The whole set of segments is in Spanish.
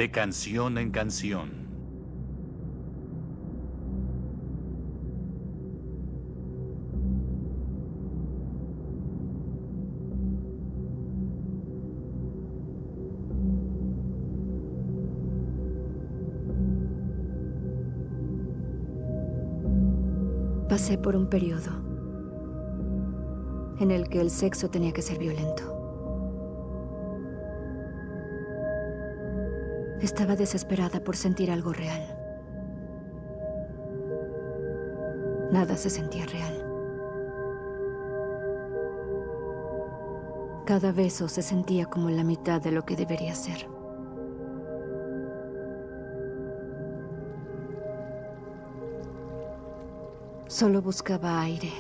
de canción en canción. Pasé por un periodo en el que el sexo tenía que ser violento. Estaba desesperada por sentir algo real. Nada se sentía real. Cada beso se sentía como la mitad de lo que debería ser. Solo buscaba aire.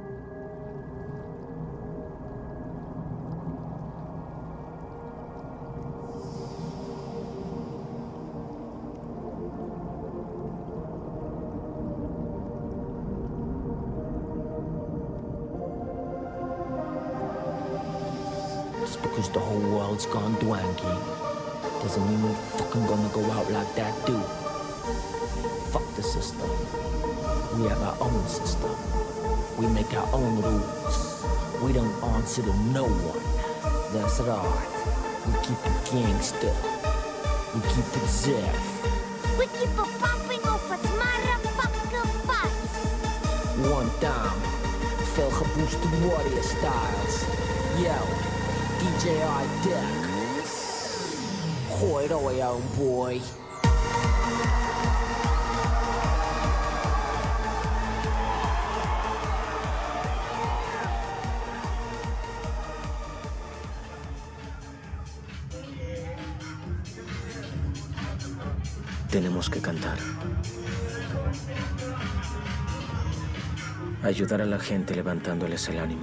Just because the whole world's gone dwanky doesn't mean we're fucking gonna go out like that, dude. Fuck the system. We have our own system. We make our own rules. We don't answer to no one. That's right. We keep it gangster. We keep it Zeph. We keep it pumping off us motherfucking fights. One time. Veel gebooste warrior styles. Yo, DJI Deck. Gooi het al jou, boy. Tenemos que cantar. Ayudar a la gente levantándoles el ánimo.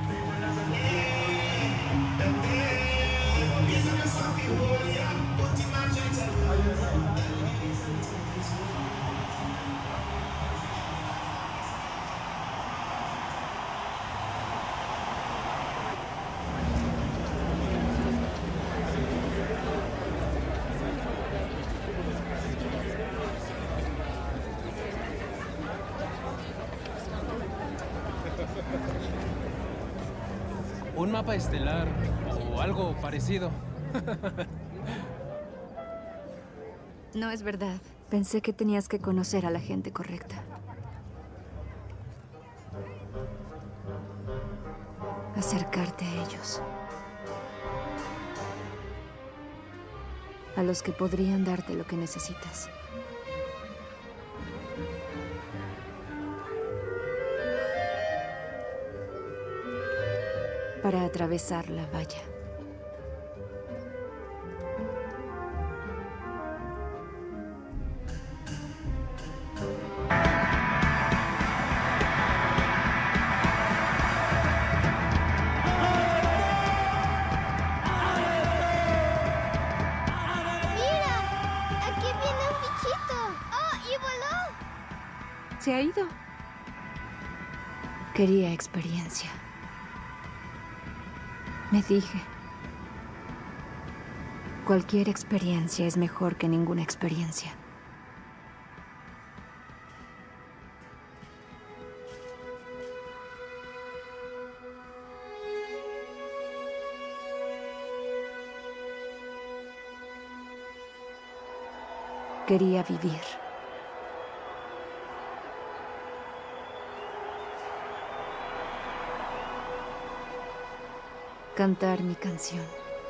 Un mapa estelar o algo parecido. No es verdad. Pensé que tenías que conocer a la gente correcta. Acercarte a ellos. A los que podrían darte lo que necesitas. Para atravesar la valla. Se ha ido. Quería experiencia. Me dije, cualquier experiencia es mejor que ninguna experiencia. Quería vivir. Cantar mi canción.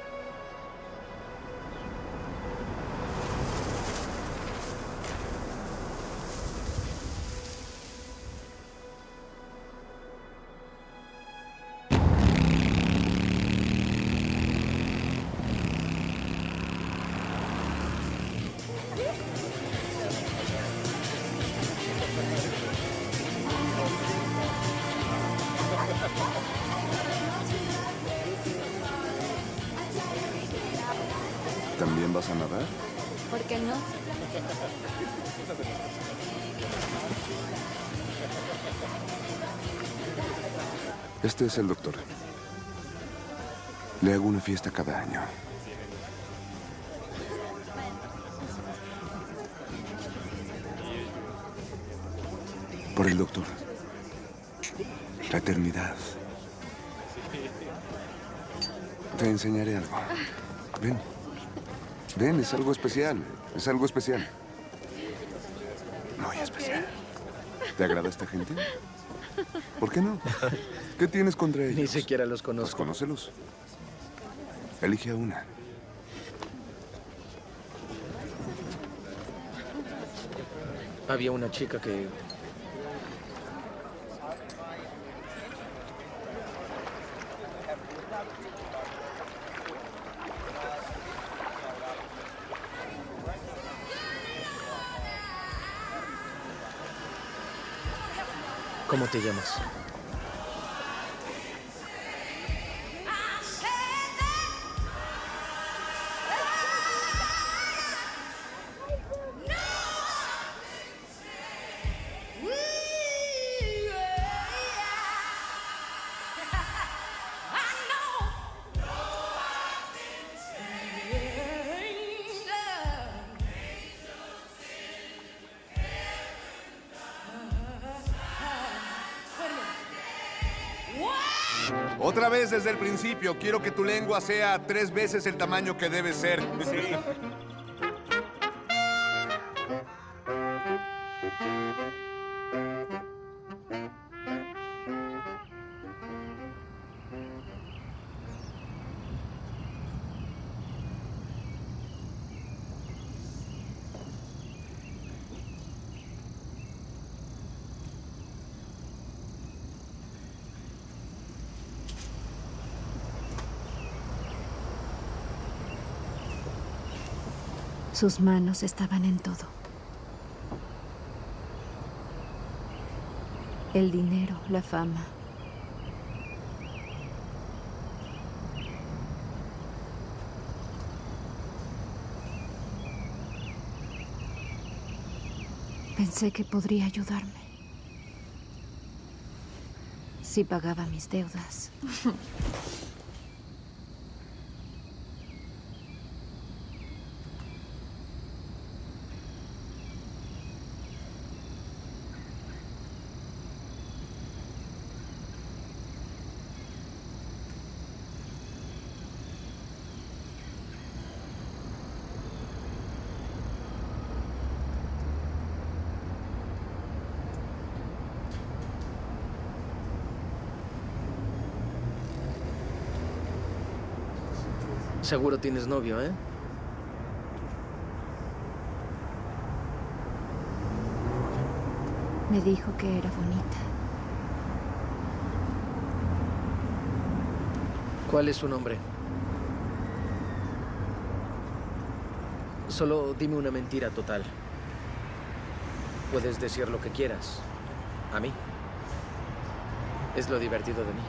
¿También vas a nadar? ¿Por qué no? Este es el doctor. Le hago una fiesta cada año. Por el doctor. La eternidad. Te enseñaré algo. Ven. Ven, es algo especial. Es algo especial. Muy especial. ¿Te agrada esta gente? ¿Por qué no? ¿Qué tienes contra ellos? Ni siquiera los Pues conozco. conócelos. Elige a una. Había una chica que... ¿Cómo te llamas? Otra vez desde el principio. Quiero que tu lengua sea 3 veces el tamaño que debe ser. Sí. Sus manos estaban en todo. El dinero, la fama. Pensé que podría ayudarme. Si pagaba mis deudas. Seguro tienes novio, ¿eh? Me dijo que era bonita. ¿Cuál es su nombre? Solo dime una mentira total. Puedes decir lo que quieras. A mí. Es lo divertido de mí.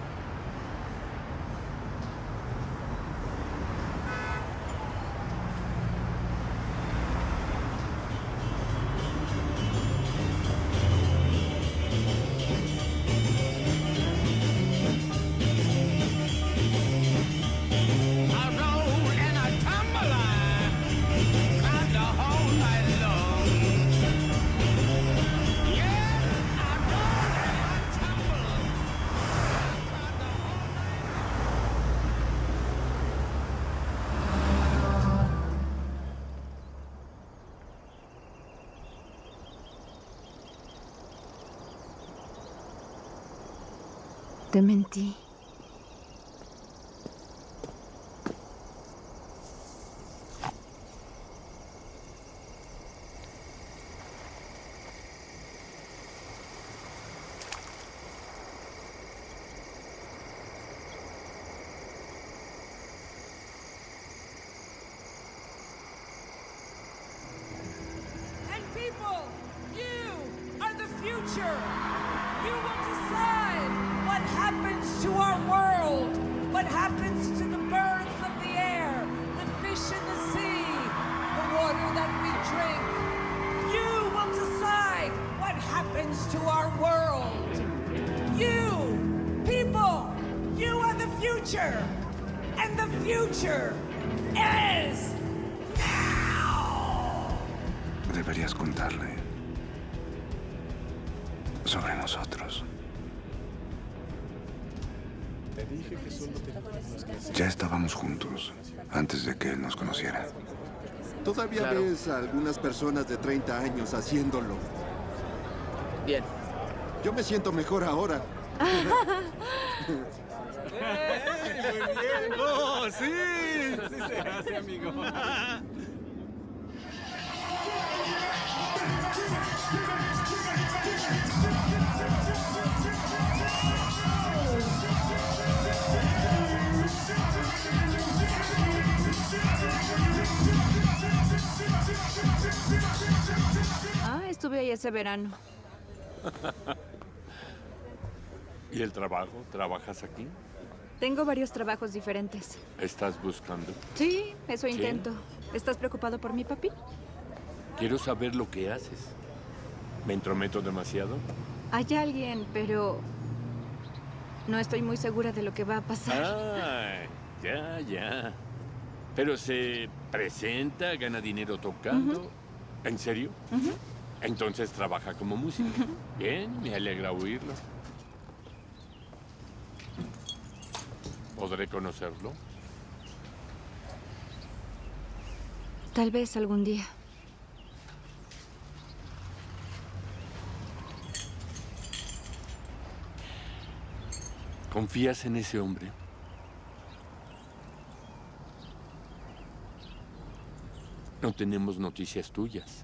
Te mentí. And people, you are the future. You will decide what happens to our world, what happens to the birds of the air, the fish in the sea, the water that we drink. You will decide what happens to our world. You, people, you are the future. And the future is now. Deberías contarle. sobre nosotros. Ya estábamos juntos antes de que él nos conociera. Todavía ves a algunas personas de 30 años haciéndolo. Bien. Yo me siento mejor ahora. Muy bien. ¡Oh, sí! Sí se hace, amigo. Estuve ahí ese verano. ¿Y el trabajo? ¿Trabajas aquí? Tengo varios trabajos diferentes. ¿Estás buscando? Sí, eso intento. ¿Estás preocupado por mí, papi? Quiero saber lo que haces. ¿Me entrometo demasiado? Hay alguien, pero no estoy muy segura de lo que va a pasar. Ah, ya. Pero se presenta, gana dinero tocando. ¿En serio? Entonces trabaja como músico. Bien, me alegra oírlo. ¿Podré conocerlo? Tal vez algún día. ¿Confías en ese hombre? No tenemos noticias tuyas.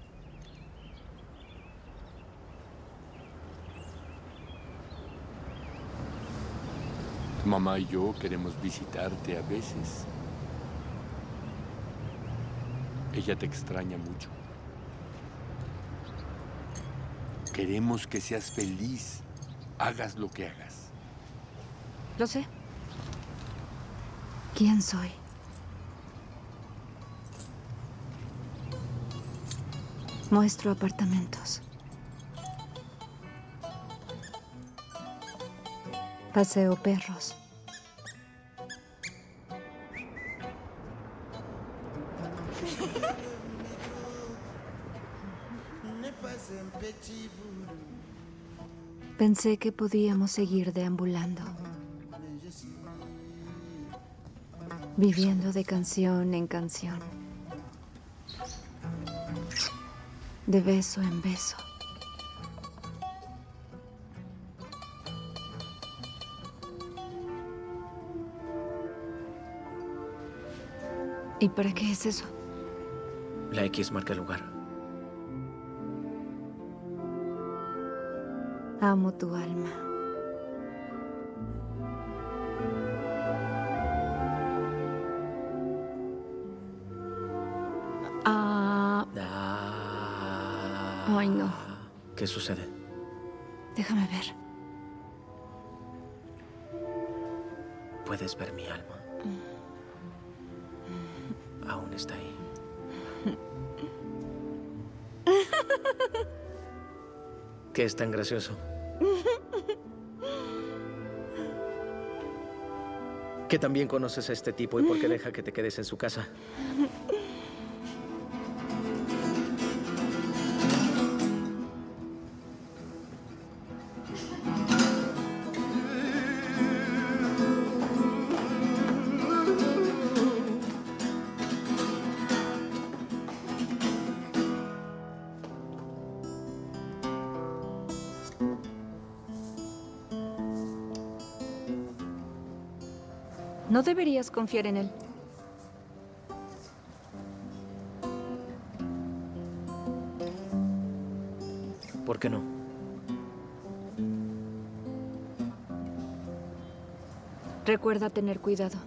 Tu mamá y yo queremos visitarte a veces. Ella te extraña mucho. Queremos que seas feliz, hagas lo que hagas. Lo sé. ¿Quién soy? Muestro apartamentos. Paseo perros. Pensé que podíamos seguir deambulando, viviendo de canción en canción, de beso en beso. ¿Y para qué es eso? La X marca el lugar. Amo tu alma. Ay, no. ¿Qué sucede? Déjame ver. Puedes ver mi alma. Aún está ahí. ¿Qué es tan gracioso? ¿Que también conoces a este tipo y por qué deja que te quedes en su casa? No deberías confiar en él. ¿Por qué no? Recuerda tener cuidado.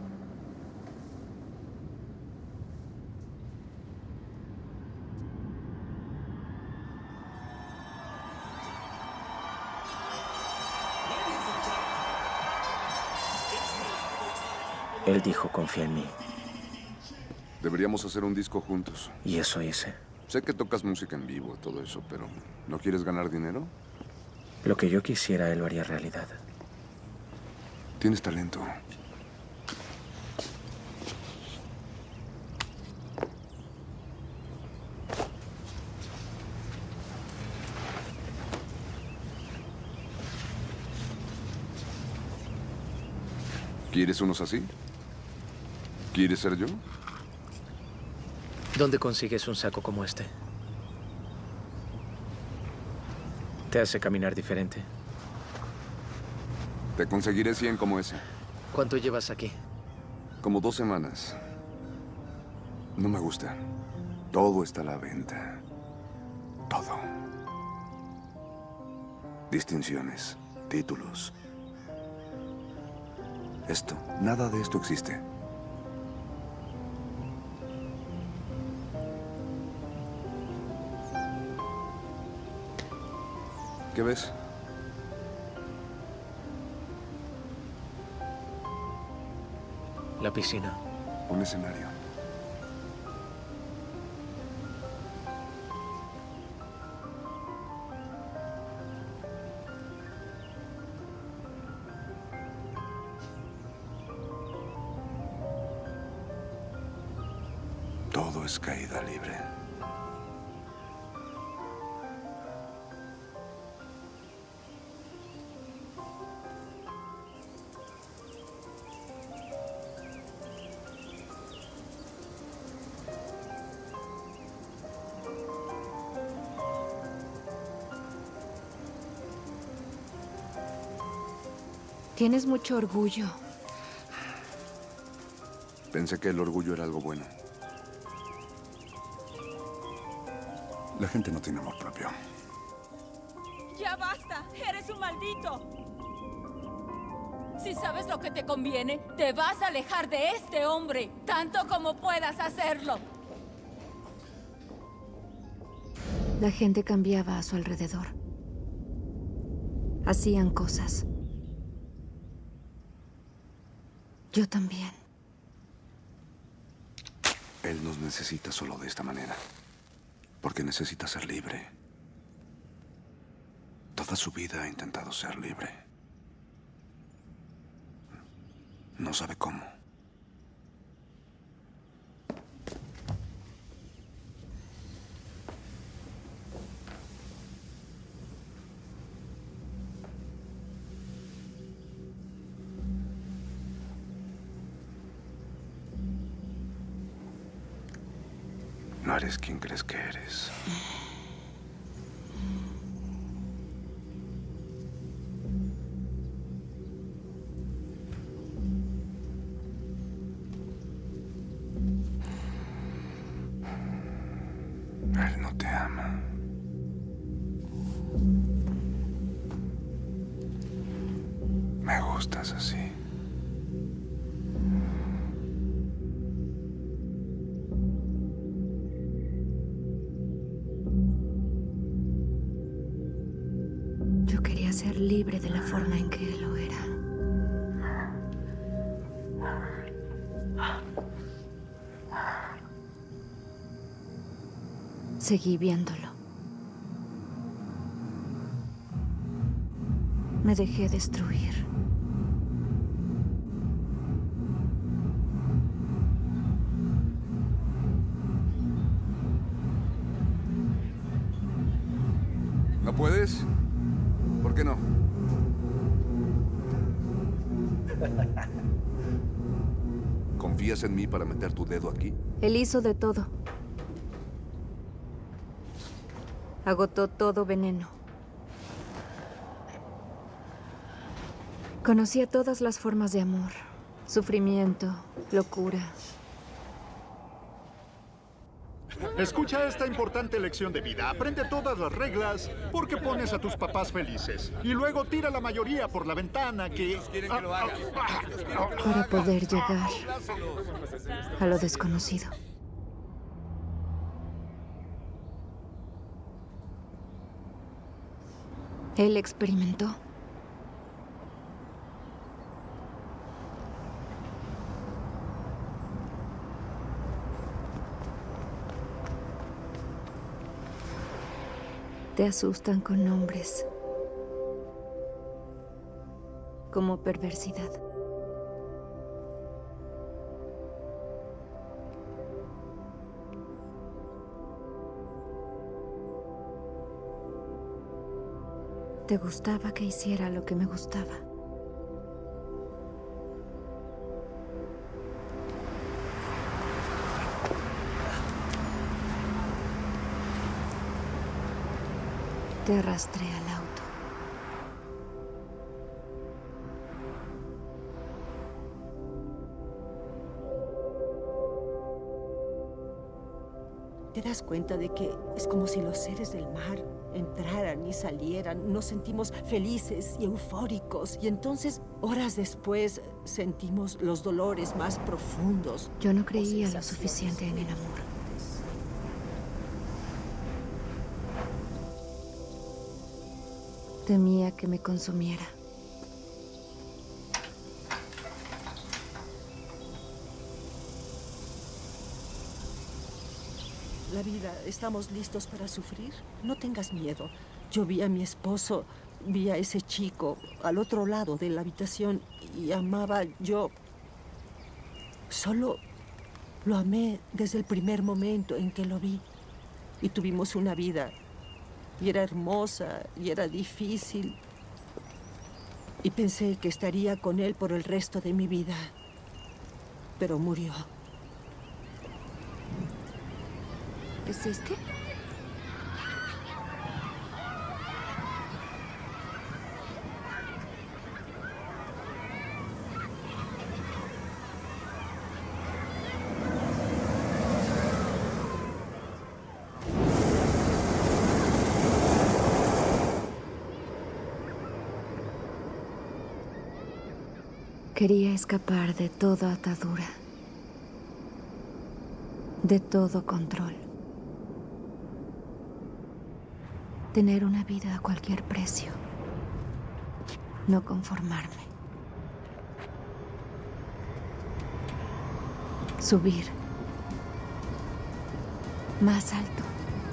Él dijo, confía en mí. Deberíamos hacer un disco juntos. Y eso hice. Sé que tocas música en vivo, todo eso, pero ¿no quieres ganar dinero? Lo que yo quisiera, él lo haría realidad. Tienes talento. ¿Quieres unos así? ¿Quieres ser yo? ¿Dónde consigues un saco como este? ¿Te hace caminar diferente? Te conseguiré 100 como ese. ¿Cuánto llevas aquí? Como 2 semanas. No me gusta. Todo está a la venta. Todo. Distinciones, títulos. Esto, nada de esto existe. ¿Qué ves? La piscina. Un escenario. Todo es caída libre. Tienes mucho orgullo. Pensé que el orgullo era algo bueno. La gente no tiene amor propio. ¡Ya basta! ¡Eres un maldito! Si sabes lo que te conviene, te vas a alejar de este hombre, tanto como puedas hacerlo. La gente cambiaba a su alrededor. Hacían cosas. Yo también. Él nos necesita solo de esta manera. Porque necesita ser libre. Toda su vida ha intentado ser libre. No sabe cómo. No eres quien crees que eres. Él no te ama. Me gustas así. Yo quería ser libre de la forma en que él lo era. Seguí viéndolo. Me dejé destruir. ¿No puedes? ¿Por qué no? ¿Confías en mí para meter tu dedo aquí? Él hizo de todo. Agotó todo veneno. Conocía todas las formas de amor. Sufrimiento, locura. Escucha esta importante lección de vida. Aprende todas las reglas porque pones a tus papás felices. Y luego tira la mayoría por la ventana que... Para poder llegar a lo desconocido. Él experimentó. Te asustan con nombres como perversidad. Te gustaba que hiciera lo que me gustaba. Te arrastré al auto. ¿Te das cuenta de que es como si los seres del mar entraran y salieran? Nos sentimos felices y eufóricos. Y entonces, horas después, sentimos los dolores más profundos. Yo no creía lo suficiente en el amor. Temía que me consumiera. La vida, ¿estamos listos para sufrir? No tengas miedo. Yo vi a mi esposo, vi a ese chico al otro lado de la habitación y amaba yo. Solo lo amé desde el primer momento en que lo vi. Y tuvimos una vida. Y era hermosa, y era difícil. Y pensé que estaría con él por el resto de mi vida. Pero murió. ¿Es este? Quería escapar de toda atadura, de todo control. Tener una vida a cualquier precio. No conformarme. Subir. Más alto.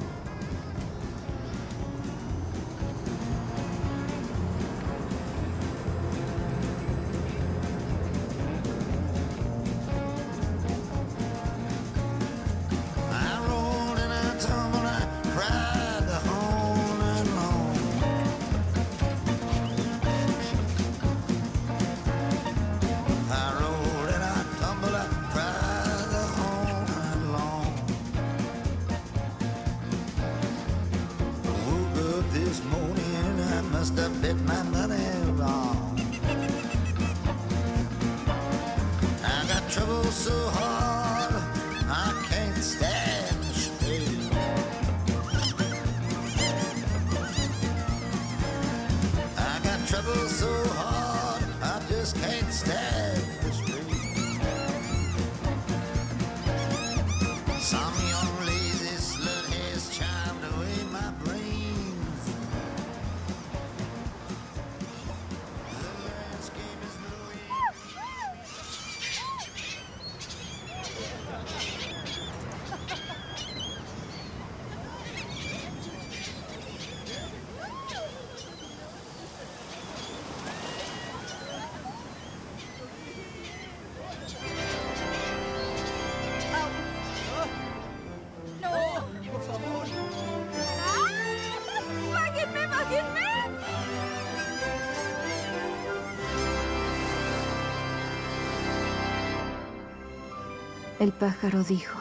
El pájaro dijo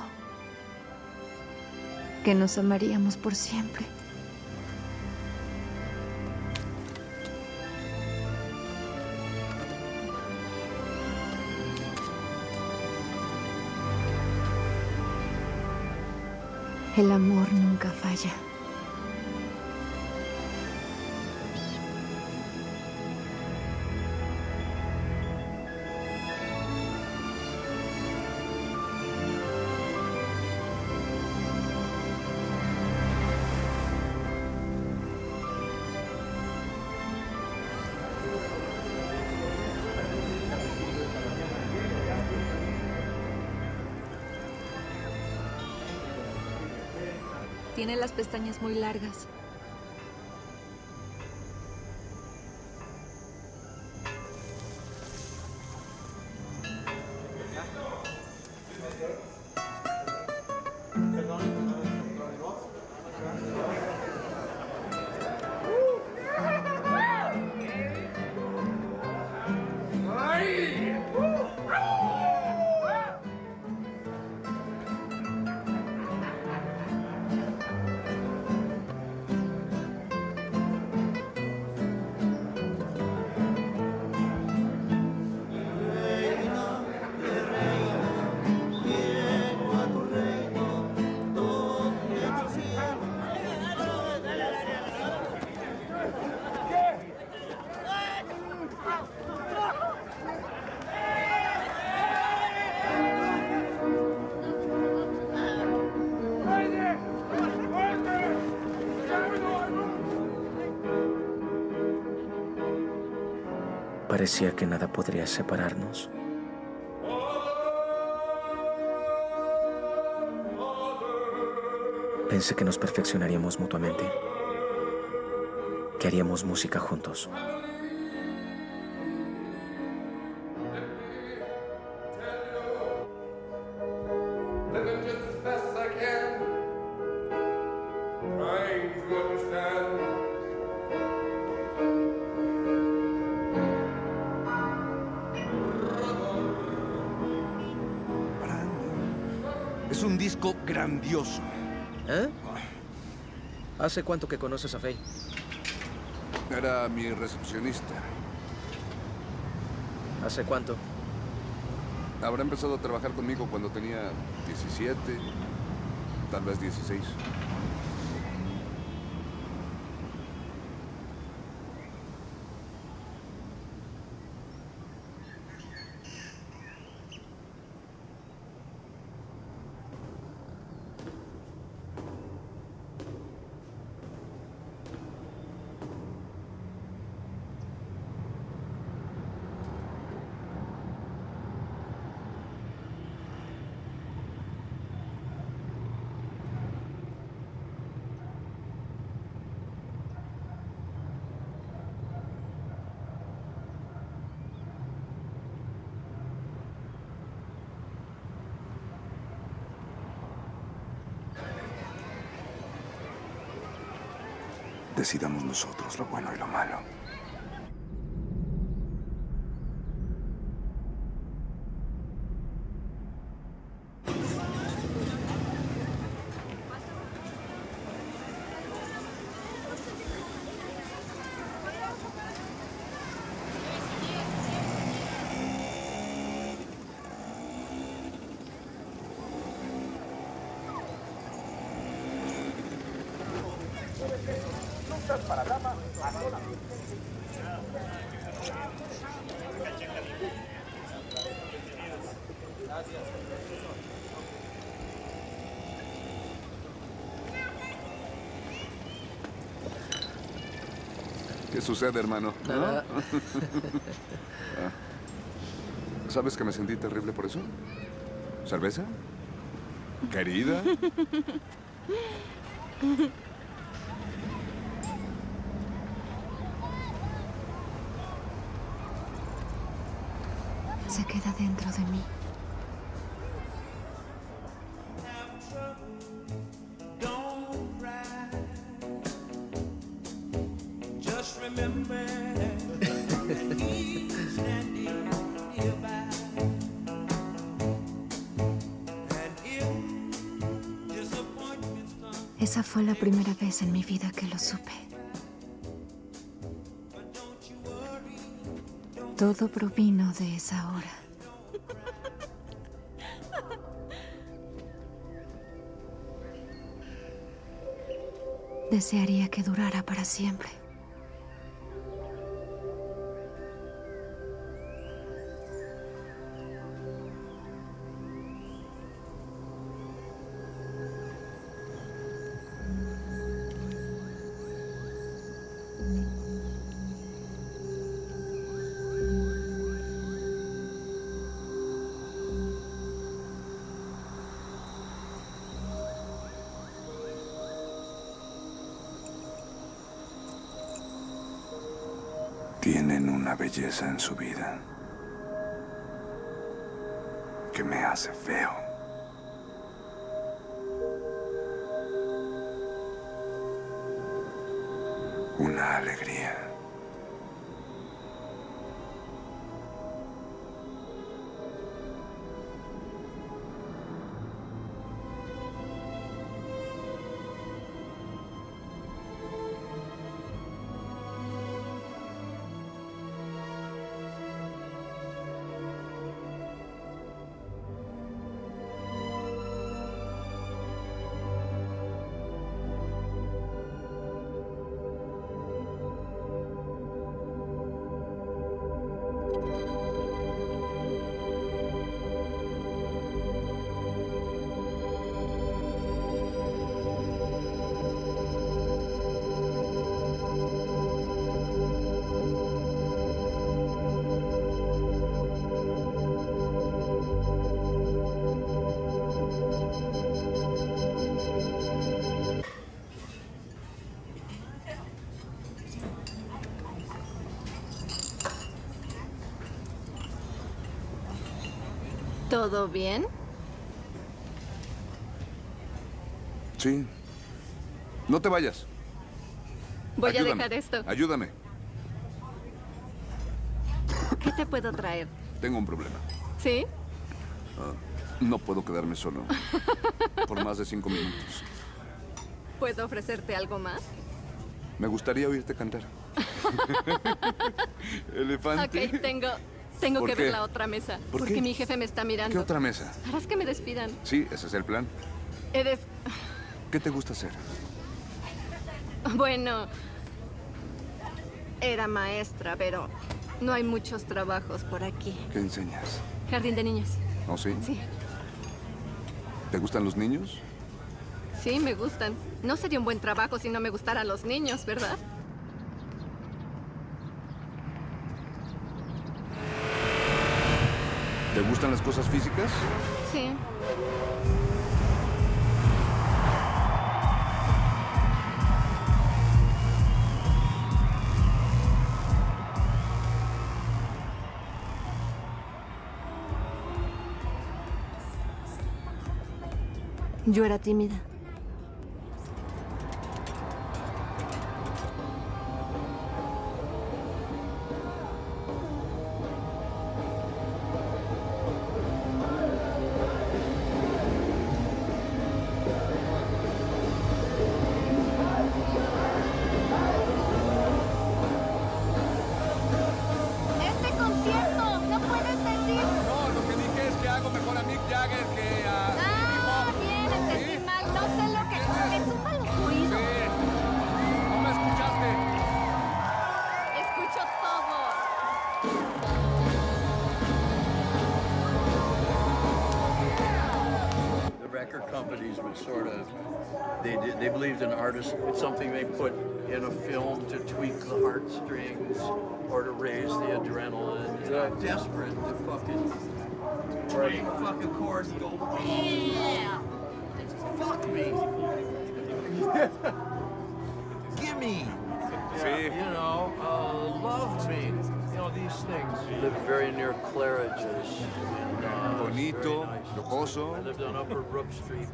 que nos amaríamos por siempre. El amor nunca falla. Tiene las pestañas muy largas. Parecía que nada podría separarnos. Pensé que nos perfeccionaríamos mutuamente, que haríamos música juntos. Es un disco grandioso. ¿Eh? ¿Hace cuánto que conoces a Faye? Era mi recepcionista. ¿Hace cuánto? Habrá empezado a trabajar conmigo cuando tenía 17, tal vez 16. Decidamos nosotros lo bueno y lo malo. Para dama, a sola. ¿Qué sucede, hermano? Nada. ¿Sabes que me sentí terrible por eso? ¿Cerveza? ¿Querida? Se queda dentro de mí. Esa fue la primera vez en mi vida que lo supe. Todo provino de esa hora. Desearía que durara para siempre. Tienen una belleza en su vida que me hace feo. Una alegría. ¿Todo bien? Sí. No te vayas. Voy Ayúdame. a dejar esto. Ayúdame. ¿Qué te puedo traer? Tengo un problema. ¿Sí? No puedo quedarme solo por más de 5 minutos. ¿Puedo ofrecerte algo más? Me gustaría oírte cantar. Elefante. Ok, tengo ¿Por que qué? ver la otra mesa. ¿Por porque qué? mi jefe me está mirando. ¿Qué otra mesa? Harás que me despidan. Sí, ese es el plan. Eres... ¿Qué te gusta hacer? Bueno... Era maestra, pero no hay muchos trabajos por aquí. ¿Qué enseñas? Jardín de niños. ¿Oh, sí? Sí. ¿Te gustan los niños? Sí, me gustan. No sería un buen trabajo si no me gustaran los niños, ¿verdad? ¿Te gustan las cosas físicas? Sí. Yo era tímida. Este concierto, no puedes decir. No, lo que dije es que hago mejor a Mick Jagger que a... Ah, bien, entendí mal. No sé lo que. Me zumba los oídos. ¿No me escuchaste? Escucho todo. The record companies would sort of, they believed an artist, it's something they put in a film to tweak the heartstrings or to raise the adrenaline. And I'm desperate to fucking break the fucking chords and go, yeah, fuck me. Gimme. Yeah, you know, love me. You know, these things. We lived very near Claridge's. Bonito, lujoso. I lived on Upper Brook Street.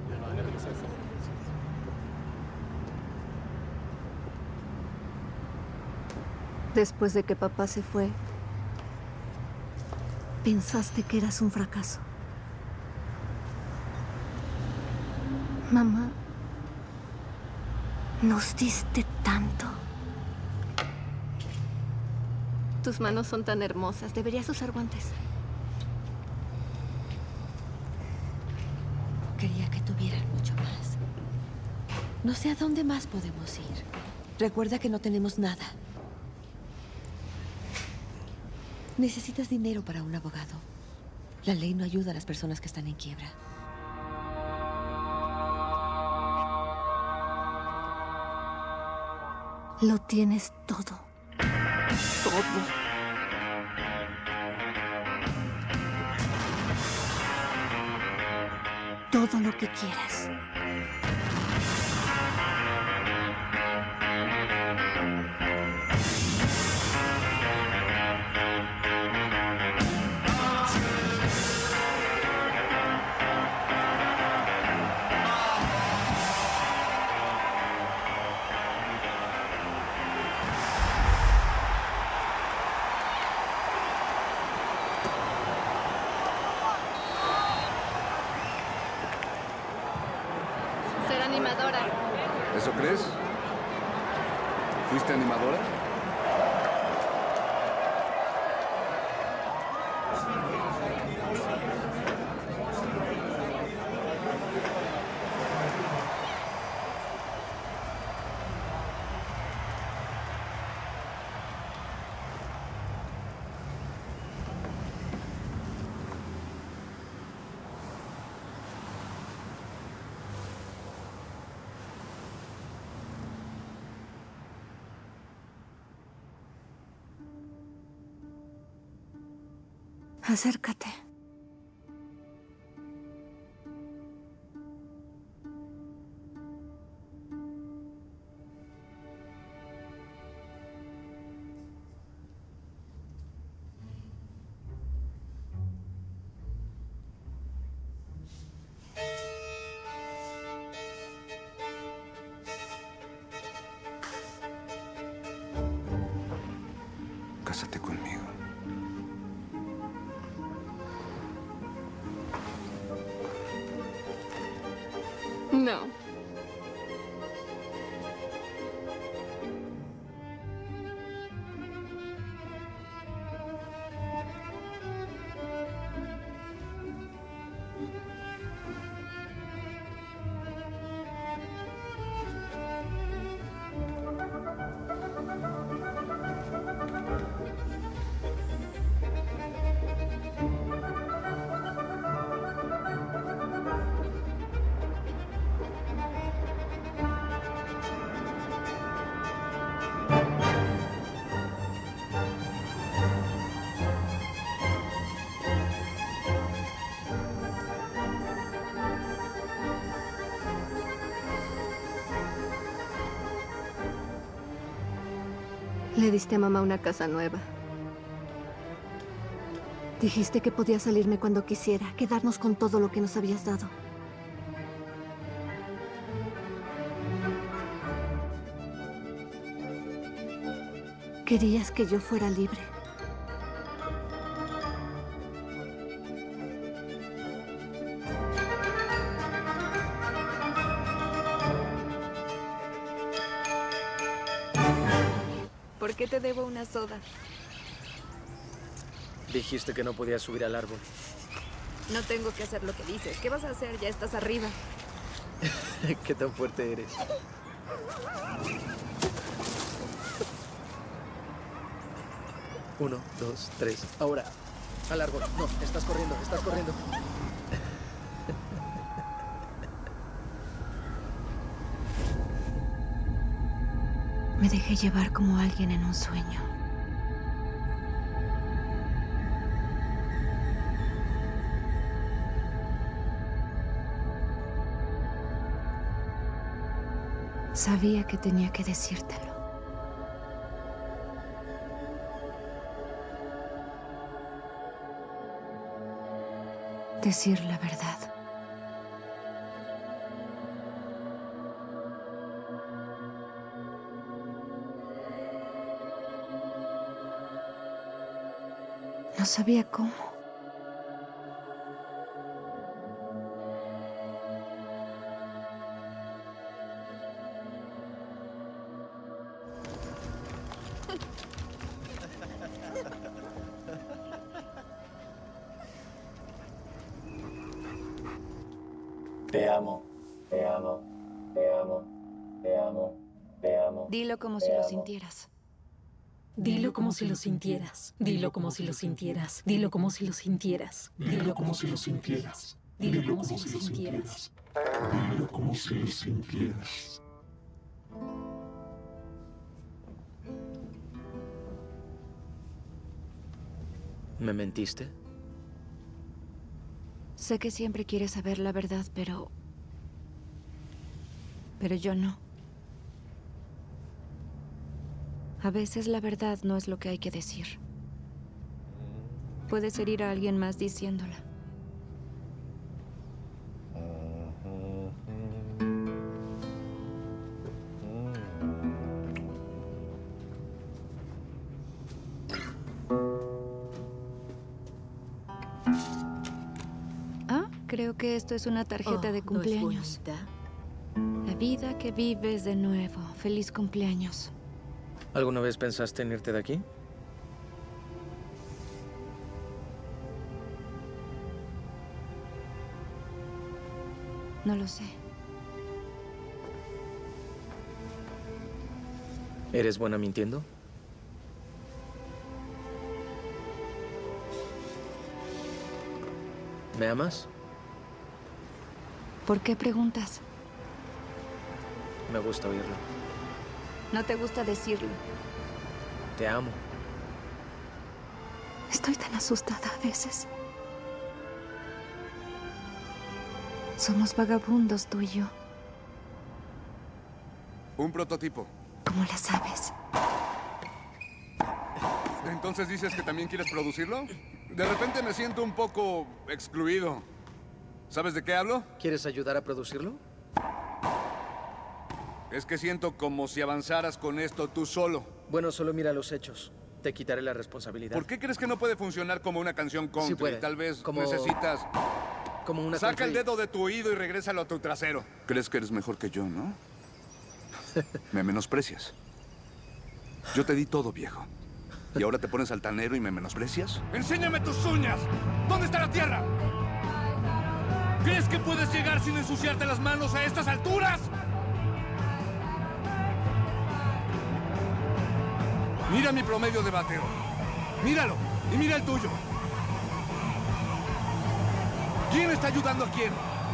Después de que papá se fue, pensaste que eras un fracaso. Mamá, nos diste tanto. Tus manos son tan hermosas. Deberías usar guantes. Quería que tuvieran mucho más. No sé a dónde más podemos ir. Recuerda que no tenemos nada. Necesitas dinero para un abogado. La ley no ayuda a las personas que están en quiebra. Lo tienes todo. Todo. Todo lo que quieras. Ser animadora. ¿Eso crees? ¿Fuiste animadora? Acércate. cásate conmigo. No. Le diste a mamá una casa nueva. Dijiste que podía salirme cuando quisiera, quedarnos con todo lo que nos habías dado. Querías que yo fuera libre. ¿Por qué te debo una soda? Dijiste que no podías subir al árbol. No tengo que hacer lo que dices. ¿Qué vas a hacer? Ya estás arriba. ¿Qué tan fuerte eres? Uno, dos, tres. Ahora, al árbol. No, estás corriendo, estás corriendo. Me dejé llevar como alguien en un sueño. Sabía que tenía que decírtelo. Decir la verdad. No sabía cómo. Te amo, te amo, te amo, te amo, te amo. Dilo como si lo sintieras. Dilo como si lo sintieras. Dilo como si lo sintieras. Dilo como si lo sintieras. Dilo como si lo sintieras. Dilo como si lo sintieras. Dilo como si lo sintieras. ¿Me mentiste? Sé que siempre quieres saber la verdad, pero yo no. A veces la verdad no es lo que hay que decir. Puedes herir a alguien más diciéndola. Creo que esto es una tarjeta de cumpleaños. ¿No es bonita? La vida que vives de nuevo. Feliz cumpleaños. ¿Alguna vez pensaste en irte de aquí? No lo sé. ¿Eres buena mintiendo? ¿Me amas? ¿Por qué preguntas? Me gusta oírlo. No te gusta decirlo. Te amo. Estoy tan asustada a veces. Somos vagabundos, tú y yo. Un prototipo. ¿Cómo la sabes? ¿Entonces dices que también quieres producirlo? De repente me siento un poco excluido. ¿Sabes de qué hablo? ¿Quieres ayudar a producirlo? Es que siento como si avanzaras con esto tú solo. Bueno, solo mira los hechos. Te quitaré la responsabilidad. ¿Por qué crees que no puede funcionar como una canción country? Sí puede. Tal vez Como- necesitas... Como una Saca country- el dedo de tu oído y regrésalo a tu trasero. ¿Crees que eres mejor que yo, no? Me menosprecias. Yo te di todo, viejo. ¿Y ahora te pones altanero y me menosprecias? ¡Enséñame tus uñas! ¿Dónde está la tierra? ¿Crees que puedes llegar sin ensuciarte las manos a estas alturas? Mira mi promedio de bateo. Míralo y mira el tuyo. ¿Quién está ayudando a quién?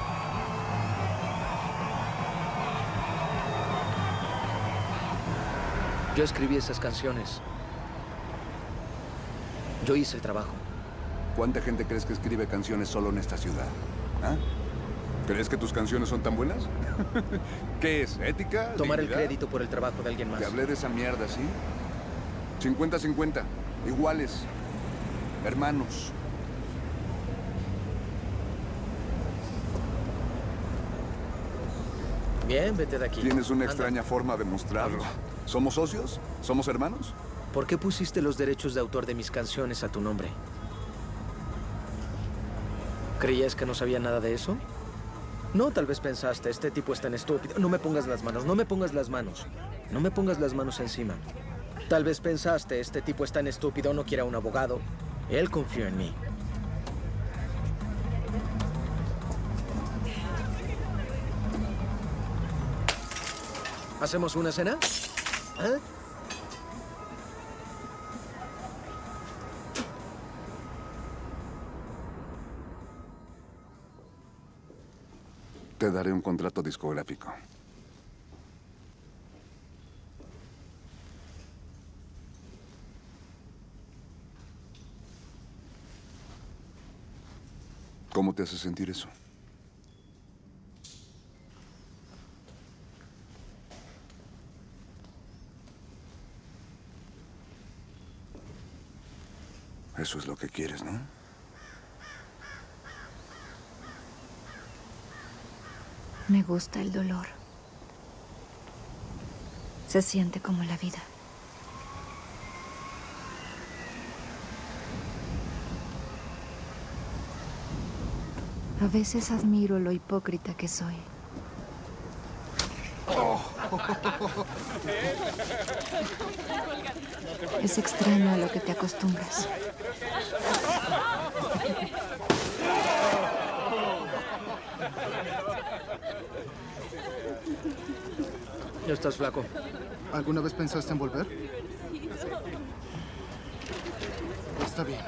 Yo escribí esas canciones. Yo hice el trabajo. ¿Cuánta gente crees que escribe canciones solo en esta ciudad? ¿Ah? ¿Crees que tus canciones son tan buenas? ¿Qué es? ¿Ética? Tomar el ¿Dignidad? crédito por el trabajo de alguien más. Te hablé de esa mierda, ¿sí? 50-50. Iguales. Hermanos. Bien, vete de aquí. Tienes una Anda. extraña forma de mostrarlo. ¿Somos socios? ¿Somos hermanos? ¿Por qué pusiste los derechos de autor de mis canciones a tu nombre? ¿Creías que no sabía nada de eso? No, tal vez pensaste, este tipo es tan estúpido. No me pongas las manos, no me pongas las manos. No me pongas las manos encima. Tal vez pensaste, este tipo es tan estúpido, no quiere a un abogado. Él confió en mí. ¿Hacemos una cena? ¿Ah? Te daré un contrato discográfico. ¿Cómo te hace sentir eso? Eso es lo que quieres, ¿no? Me gusta el dolor. Se siente como la vida. A veces admiro lo hipócrita que soy. Es extraño a lo que te acostumbras. Ya estás flaco. ¿Alguna vez pensaste en volver? Está bien.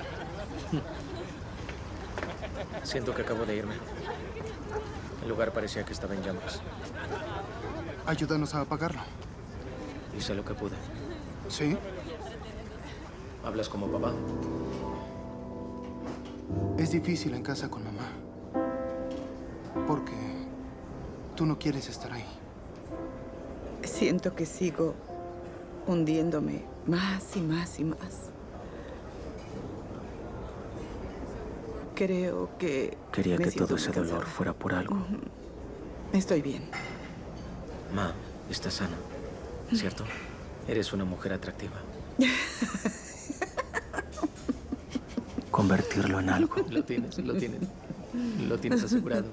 Siento que acabo de irme. El lugar parecía que estaba en llamas. Ayúdanos a apagarlo. Hice lo que pude. ¿Sí? ¿Hablas como papá? Es difícil en casa con mamá. Porque tú no quieres estar ahí. Siento que sigo hundiéndome más y más y más. Creo que... Quería me que siento todo ese muy cansada. dolor fuera por algo. Estoy bien. Ma, estás sana, ¿cierto? Eres una mujer atractiva. Convertirlo en algo. Lo tienes, lo tienes. Lo tienes asegurado.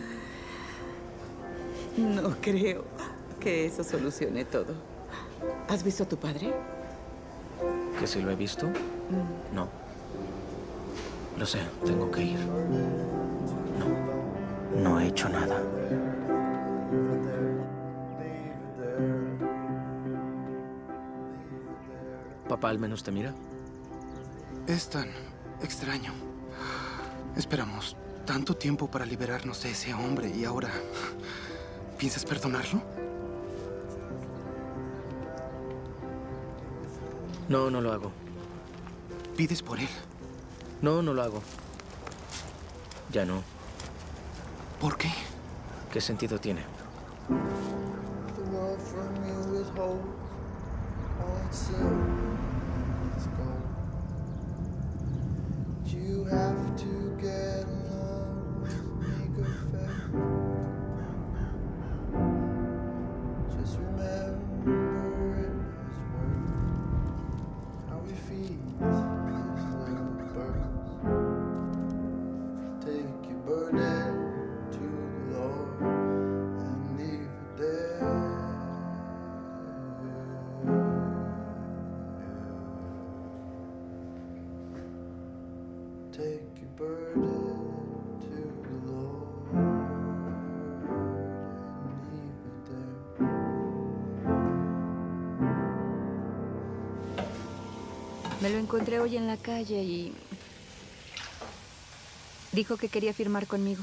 No creo que eso solucione todo. ¿Has visto a tu padre? ¿Que si lo he visto? No. Lo sé, tengo que ir. No he hecho nada. ¿Papá al menos te mira? Es tan extraño. Esperamos tanto tiempo para liberarnos de ese hombre y ahora... ¿Piensas perdonarlo? No, no lo hago. ¿Pides por él? No, no lo hago. Ya no. ¿Por qué? ¿Qué sentido tiene? The world from you is whole. All it's it's gold. You have to get along with make a fair. Just remember it was worth how we feel. take your burden to the Lord and leave it there. Me lo encontré hoy en la calle y dijo que quería firmar conmigo.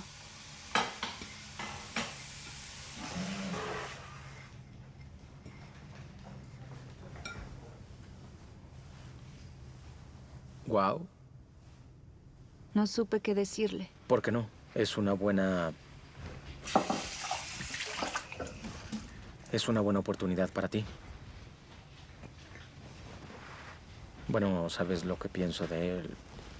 Wow. No supe qué decirle. ¿Por qué no? Es una buena oportunidad para ti. Bueno, sabes lo que pienso de él.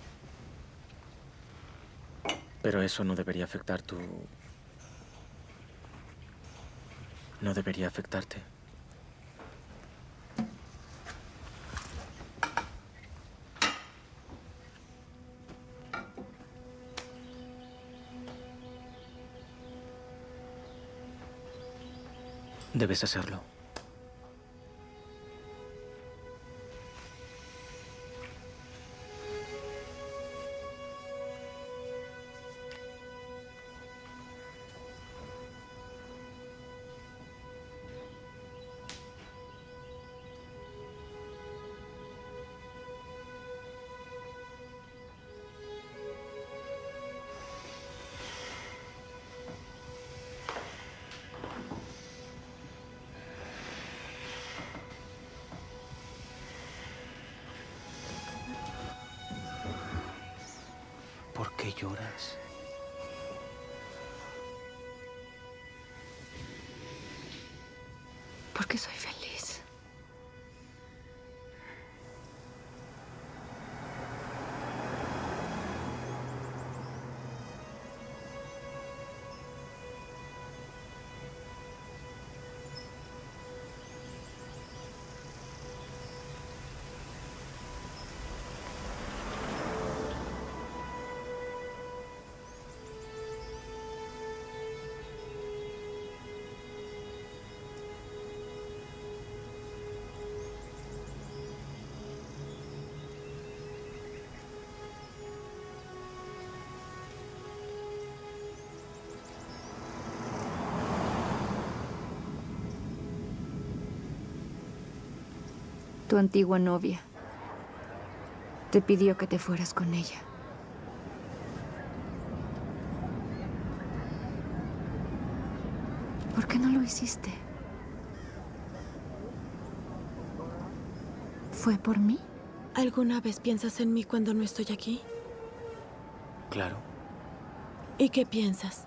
Pero eso no debería afectar tu... No debería afectarte. Debes hacerlo. ¿Por qué lloras? Porque soy feliz. Tu antigua novia te pidió que te fueras con ella. ¿Por qué no lo hiciste? ¿Fue por mí? ¿Alguna vez piensas en mí cuando no estoy aquí? Claro. ¿Y qué piensas?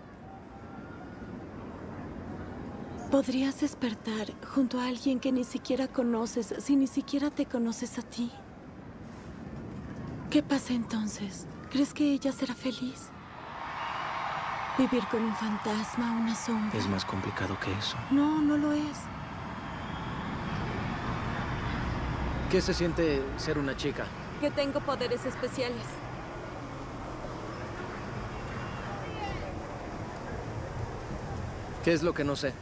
¿Podrías despertar junto a alguien que ni siquiera conoces, si ni siquiera te conoces a ti? ¿Qué pasa entonces? ¿Crees que ella será feliz? ¿Vivir con un fantasma, una sombra? Es más complicado que eso. No, no lo es. ¿Qué se siente ser una chica? Que tengo poderes especiales. ¿Qué es lo que no sé?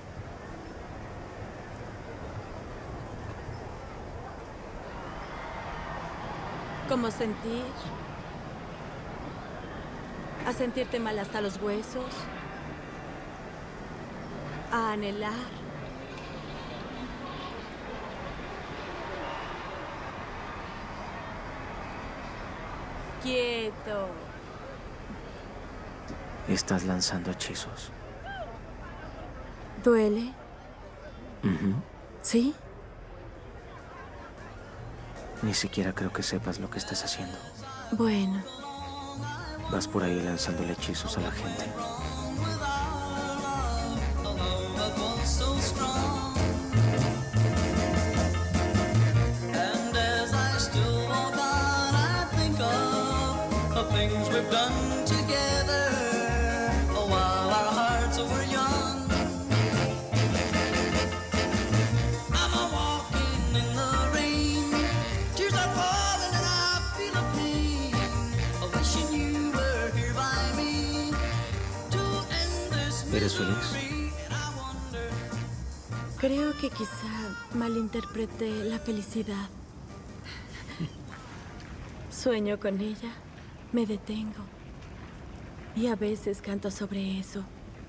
¿Cómo sentir? ¿A sentirte mal hasta los huesos? ¿A anhelar? Quieto. Estás lanzando hechizos. ¿Duele? ¿Sí? Ni siquiera creo que sepas lo que estás haciendo. Bueno. Vas por ahí lanzándole hechizos a la gente. And as I still walk on, I think of the things we've done together while our hearts were young. I'm a walking in the rain, tears are falling and I feel the pain of wishing you were here by me to end this ¿Eres feliz? Creo que quizá malinterpreté la felicidad. Sueño con ella. Me detengo. Y a veces canto sobre eso.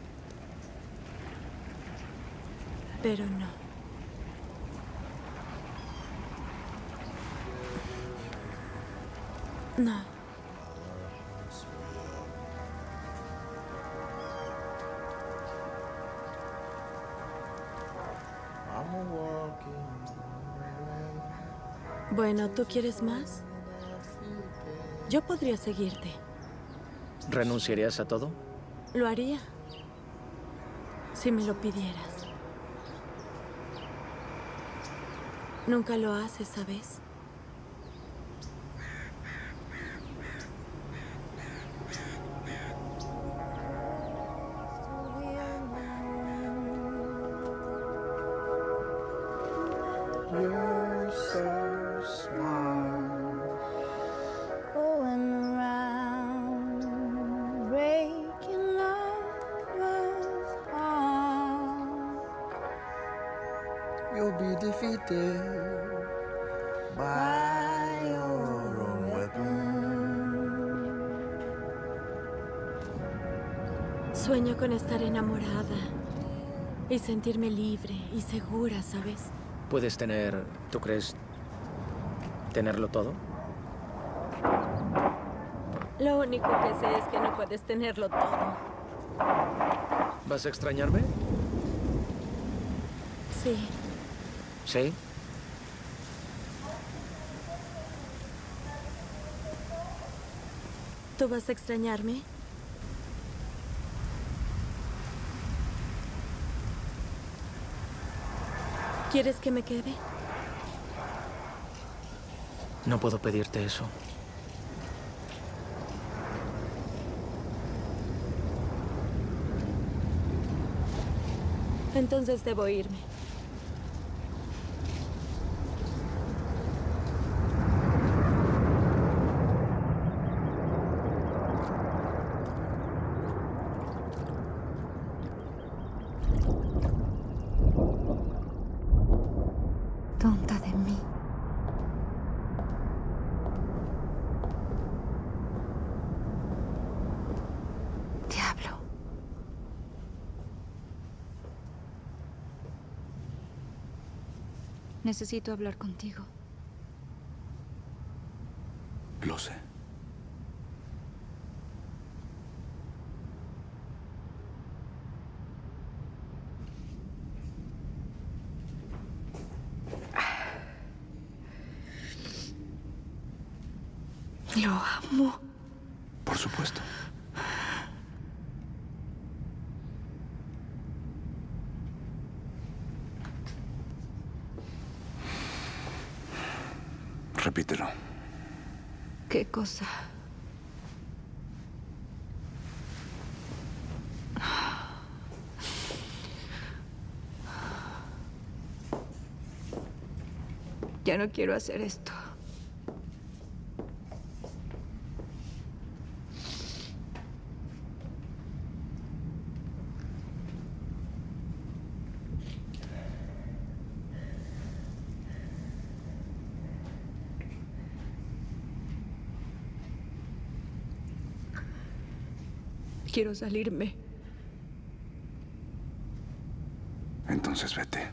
Pero no. No. Bueno, ¿tú quieres más? Yo podría seguirte. ¿Renunciarías a todo? Lo haría. Si me lo pidieras. Nunca lo haces, ¿sabes? You're so smart, going around breaking lovers' hearts. You'll be defeated by your own weapon. Sueño con estar enamorada y sentirme libre y segura, ¿sabes? Puedes tener, ¿tú crees, tenerlo todo? Lo único que sé es que no puedes tenerlo todo. ¿Vas a extrañarme? Sí. ¿Sí? ¿Tú vas a extrañarme? ¿Quieres que me quede? No puedo pedirte eso. Entonces debo irme. Tonta de mí. Diablo. Necesito hablar contigo. Lo sé. Lo amo. Por supuesto. Repítelo. ¿Qué cosa? Ya no quiero hacer esto. Quiero salirme. Entonces vete.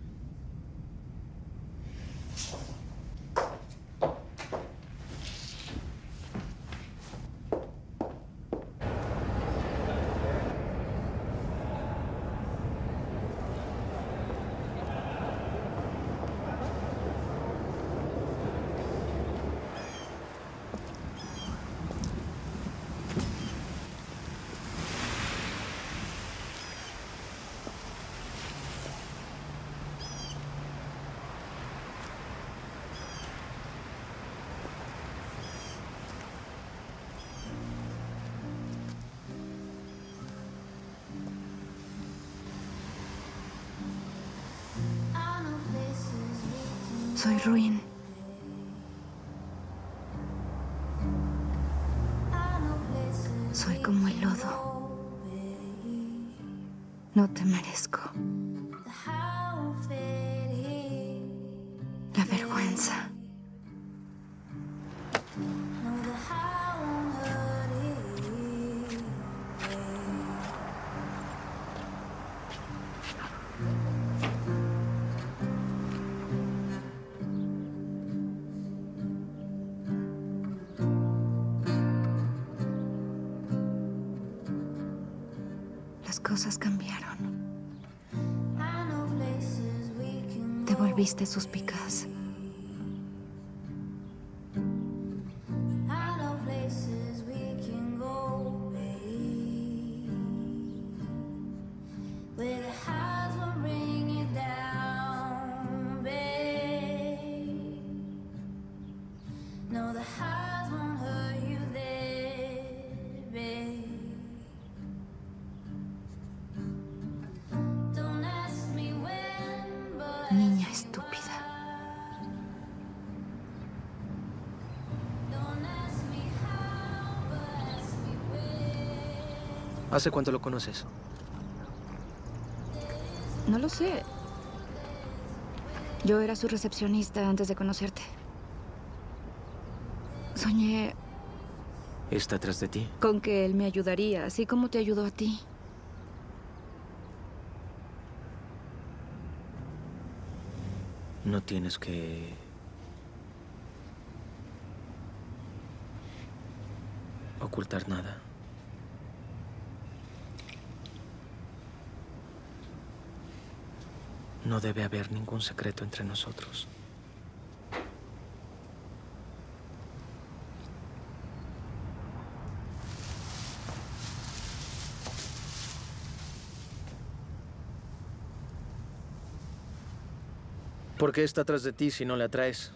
Soy ruin. Soy como el lodo. No te merezco. La vergüenza. cosas cambiaron. Te volviste suspicaz. Niña estúpida. ¿Hace cuánto lo conoces? No lo sé. Yo era su recepcionista antes de conocerte. Soñé ¿Está atrás de ti? con que él me ayudaría, así como te ayudó a ti. No tienes que... ocultar nada. No debe haber ningún secreto entre nosotros. ¿Por qué está atrás de ti si no le atraes?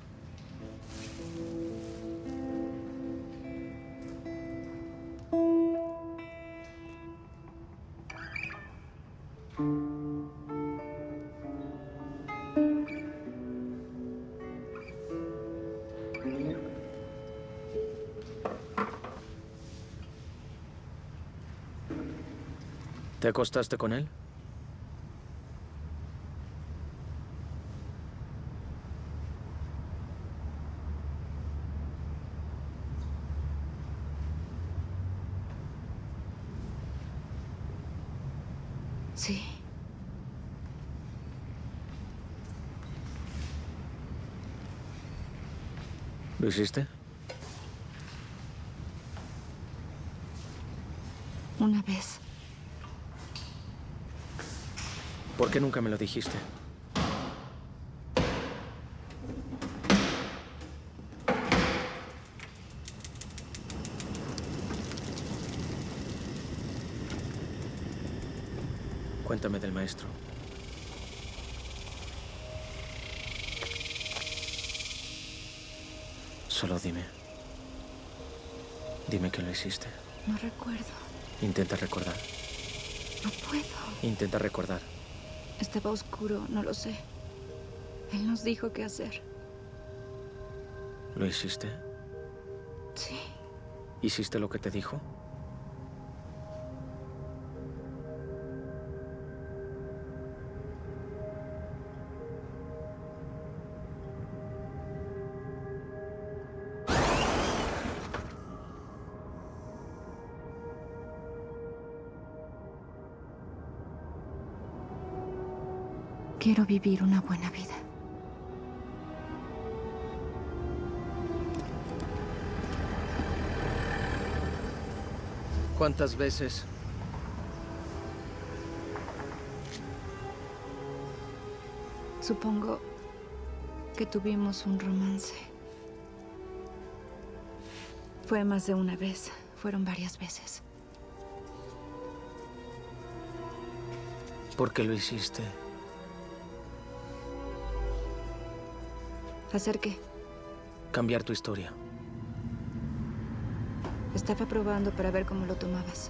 ¿Te acostaste con él? Sí. ¿Lo hiciste? Una vez. ¿Por qué nunca me lo dijiste? Cuéntame del maestro. Solo dime. Dime que lo hiciste. No recuerdo. Intenta recordar. No puedo. Intenta recordar. Estaba oscuro, no lo sé. Él nos dijo qué hacer. ¿Lo hiciste? Sí. ¿Hiciste lo que te dijo? Quiero vivir una buena vida. ¿Cuántas veces? Supongo que tuvimos un romance. Fue más de una vez. Fueron varias veces. ¿Por qué lo hiciste? ¿Hacer qué? Cambiar tu historia. Estaba probando para ver cómo lo tomabas.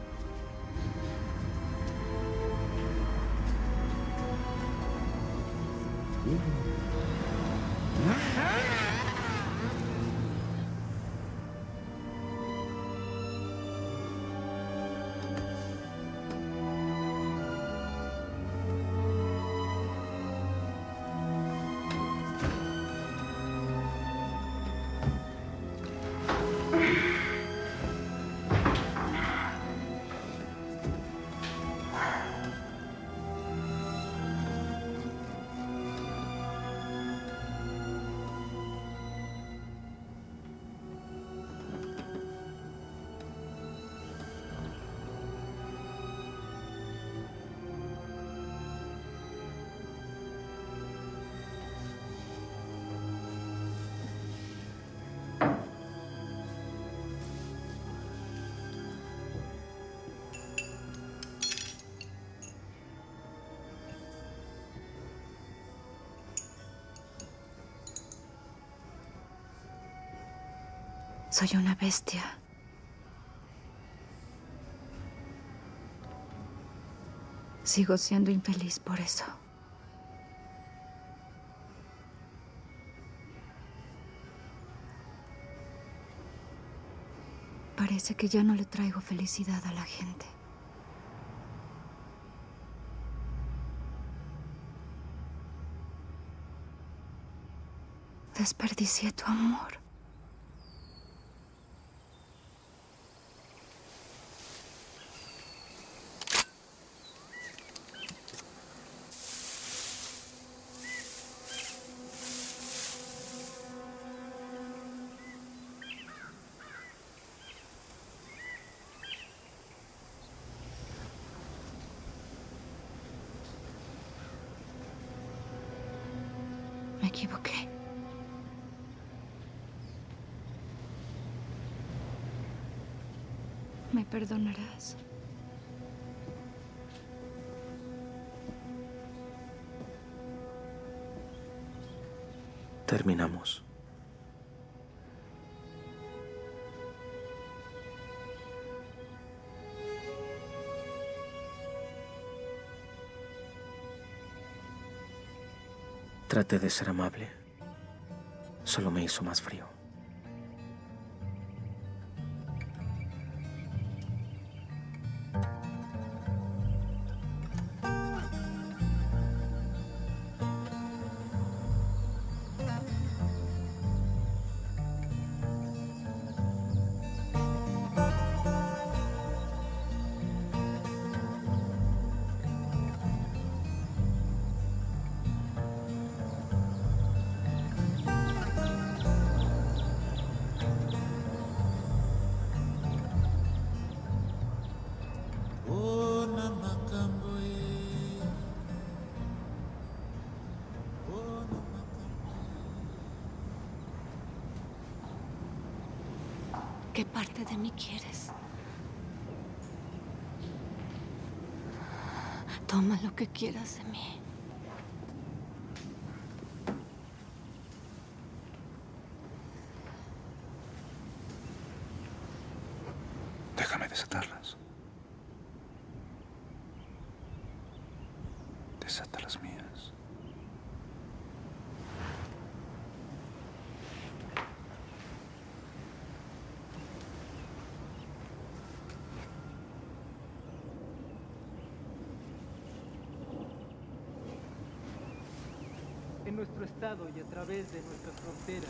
Soy una bestia. Sigo siendo infeliz por eso. Parece que ya no le traigo felicidad a la gente. Desperdicié tu amor. Me equivoqué. ¿Me perdonarás? Terminamos. Traté de ser amable. Solo me hizo más frío. ¿Qué parte de mí quieres? Toma lo que quieras de mí. Déjame desatarlas. Desata las mías. En nuestro estado y a través de nuestras fronteras.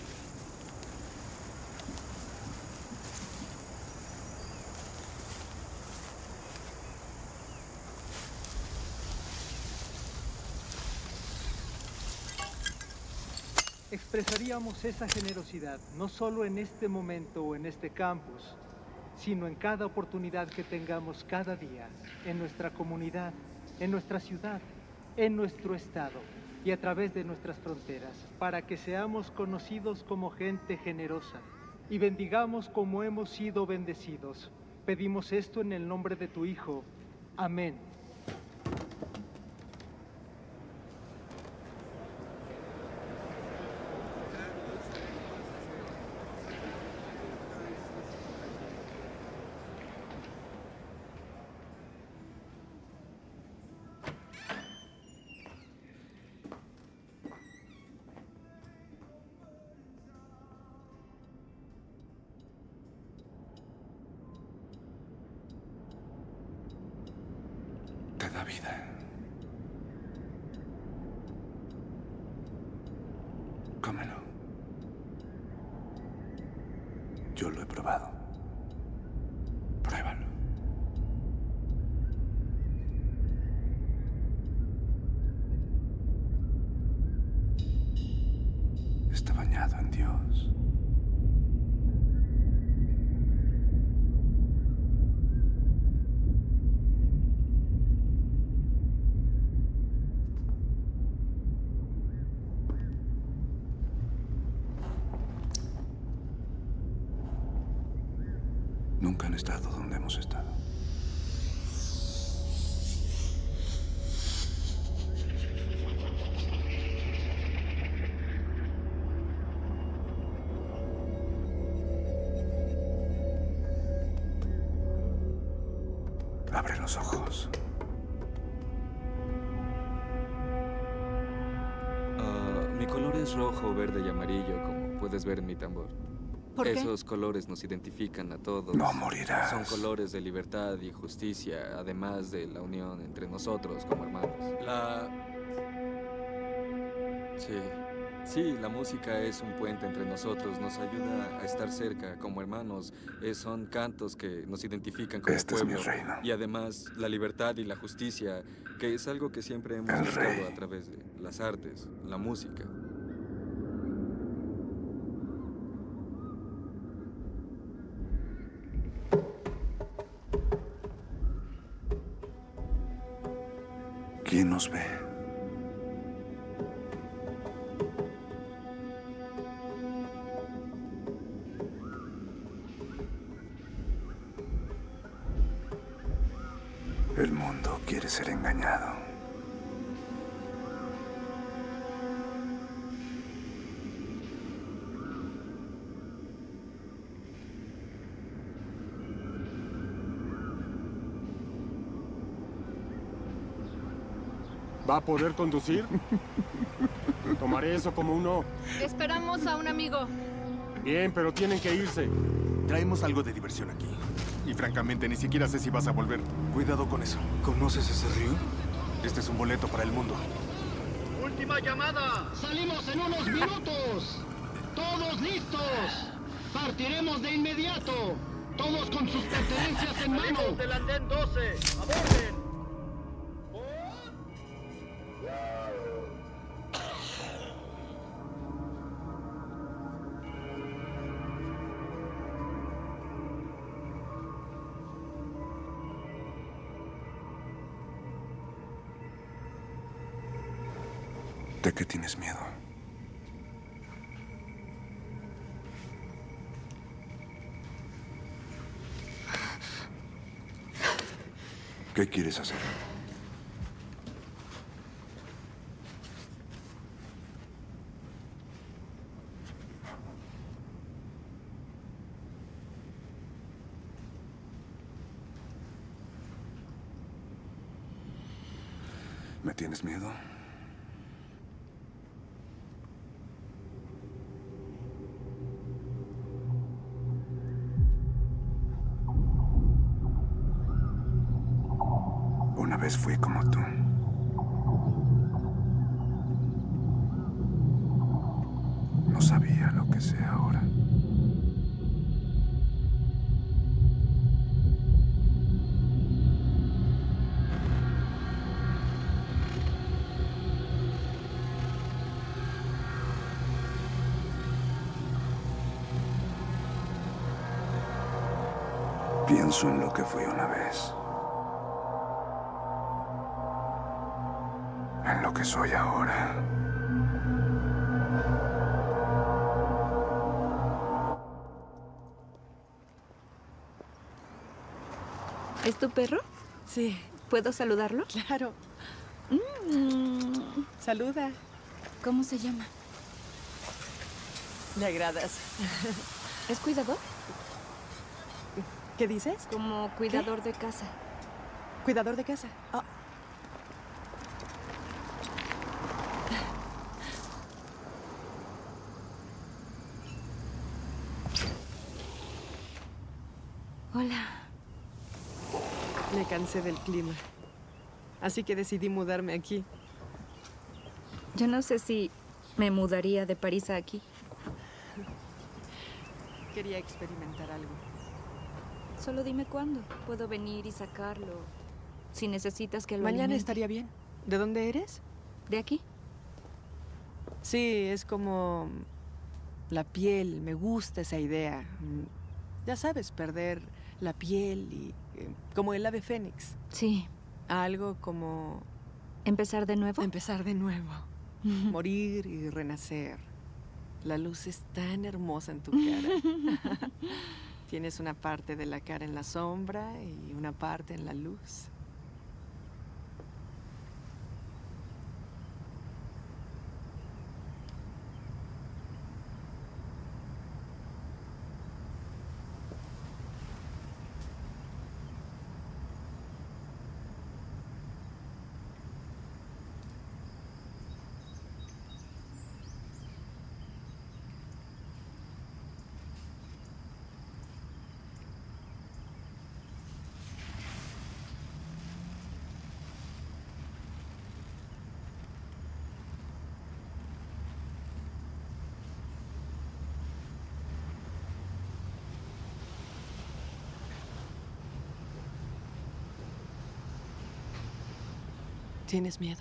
Expresaríamos esa generosidad no solo en este momento o en este campus, sino en cada oportunidad que tengamos cada día, en nuestra comunidad, en nuestra ciudad, en nuestro estado y a través de nuestras fronteras, para que seamos conocidos como gente generosa y bendigamos como hemos sido bendecidos. Pedimos esto en el nombre de tu Hijo. Amén. Te da vida. Cómelo. Yo lo he probado. Pruébalo. Está bañado en Dios. Nunca han estado donde hemos estado. Abre los ojos. Mi color es rojo, verde y amarillo, como puedes ver en mi tambor. ¿Por qué? Esos colores nos identifican a todos. No morirás. Son colores de libertad y justicia, además de la unión entre nosotros como hermanos. Sí, la música es un puente entre nosotros, nos ayuda a estar cerca como hermanos. Son cantos que nos identifican como Este pueblo. es mi reino. Y además la libertad y la justicia, que es algo que siempre hemos buscado a través de las artes, la música. ¿Quién nos ve? El mundo quiere ser engañado. ¿Va a poder conducir? Tomaré eso como un no. Esperamos a un amigo. Bien, pero tienen que irse. Traemos algo de diversión aquí. Y francamente, ni siquiera sé si vas a volver. Cuidado con eso. ¿Conoces ese río? Este es un boleto para el mundo. ¡Última llamada! ¡Salimos en unos minutos! ¡Todos listos! ¡Partiremos de inmediato! ¡Todos con sus pertenencias en mano! ¡Salimos del andén 12! ¡Aborden! ¿De qué tienes miedo? ¿Qué quieres hacer? ¿Me tienes miedo? Una vez fui como tú. No sabía lo que sé ahora. Pienso en lo que fui una vez. En lo que soy ahora. ¿Es tu perro? Sí. ¿Puedo saludarlo? Claro. Saluda. ¿Cómo se llama? Le agradas. ¿Es cuidador? ¿Qué dices? Como cuidador de casa. ¿Cuidador de casa? Oh. Hola. Me cansé del clima. Así que decidí mudarme aquí. Yo no sé si me mudaría de París a aquí. Quería experimentar algo. Solo dime cuándo. Puedo venir y sacarlo. Si necesitas que lo Mañana alimente. estaría bien. ¿De dónde eres? ¿De aquí? Sí, es como la piel. Me gusta esa idea. Ya sabes, perder la piel y como el ave fénix. Sí. Algo como... ¿Empezar de nuevo? Empezar de nuevo. Morir y renacer. La luz es tan hermosa en tu cara. Tienes una parte de la cara en la sombra y una parte en la luz. ¿Tienes miedo?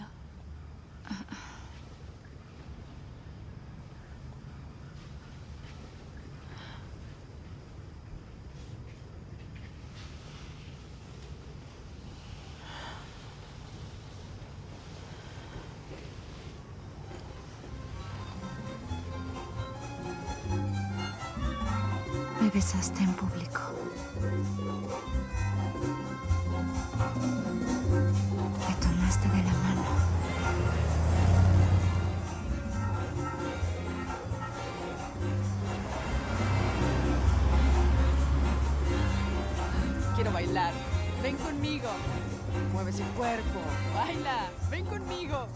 Me besaste en público. Me tomaste de la mano. Quiero bailar. Ven conmigo. Mueve ese cuerpo. Baila. Ven conmigo.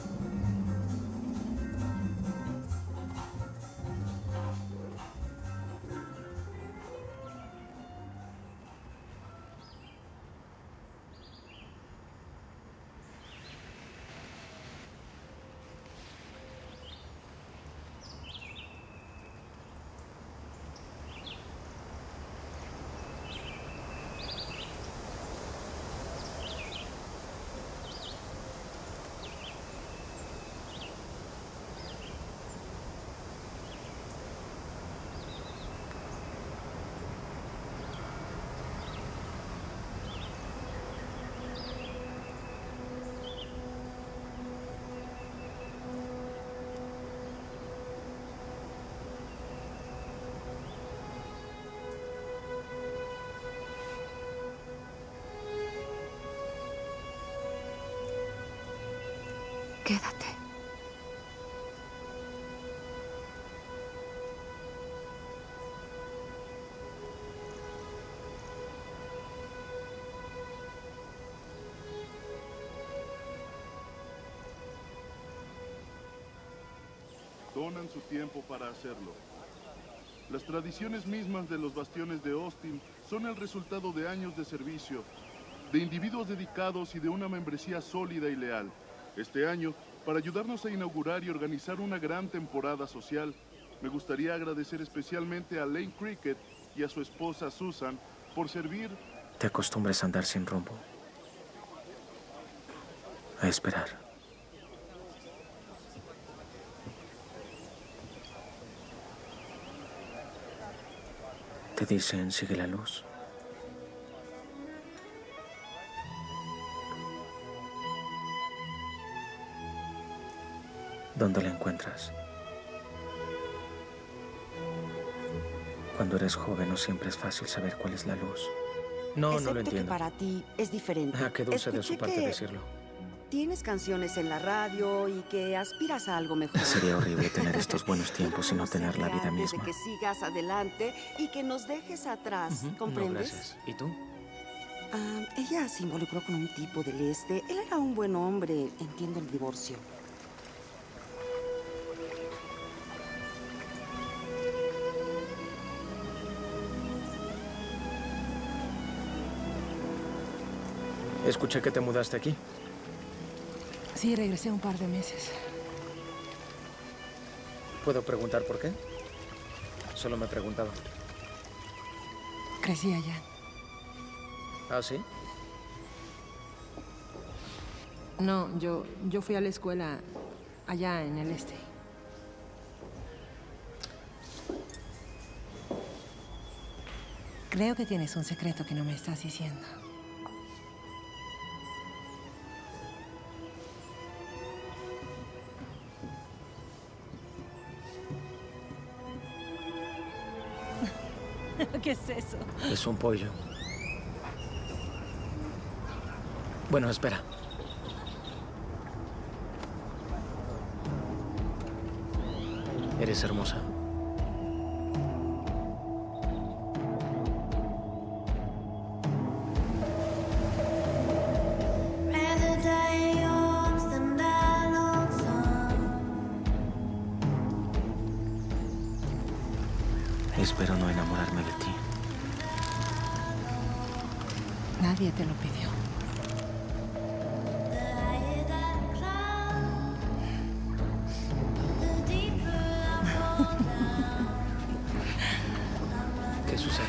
Quédate. Donan su tiempo para hacerlo. Las tradiciones mismas de los bastiones de Austin son el resultado de años de servicio, de individuos dedicados y de una membresía sólida y leal. Este año, para ayudarnos a inaugurar y organizar una gran temporada social, me gustaría agradecer especialmente a Lane Cricket y a su esposa Susan por servir... Te acostumbres a andar sin rumbo. A esperar. Te dicen, sigue la luz. ¿Dónde la encuentras? Cuando eres joven no siempre es fácil saber cuál es la luz. No lo Excepto entiendo. que para ti es diferente. Ah, qué dulce de su Escuché parte que decirlo. tienes canciones en la radio y que aspiras a algo mejor. Sería horrible tener estos buenos tiempos y no tener la vida Antes misma. de que sigas adelante y que nos dejes atrás, No, ¿comprendes? gracias. ¿Y tú? Ella se involucró con un tipo del este. Él era un buen hombre. Entiendo el divorcio. Escuché que te mudaste aquí. Sí, regresé un par de meses. ¿Puedo preguntar por qué? Solo me preguntaba. Crecí allá. ¿Ah, sí? No, yo fui a la escuela allá en el este. Creo que tienes un secreto que no me estás diciendo. ¿Qué es eso? Es un pollo. Bueno, espera. Eres hermosa. Espero no enamorarme de ti. Nadie te lo pidió. ¿Qué sucede?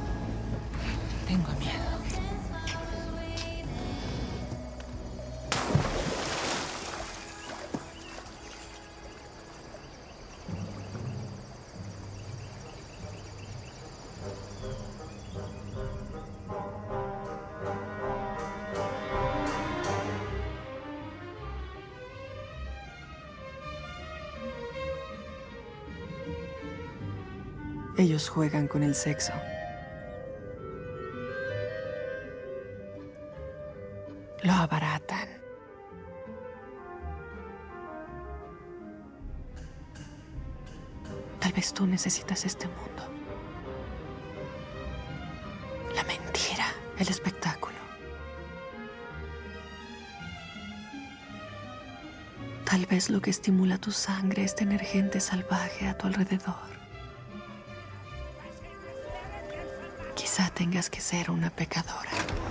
Tengo miedo. Ellos juegan con el sexo. Lo abaratan. Tal vez tú necesitas este mundo. La mentira, el espectáculo. Tal vez lo que estimula tu sangre es tener gente salvaje a tu alrededor. Quizá tengas que ser una pecadora.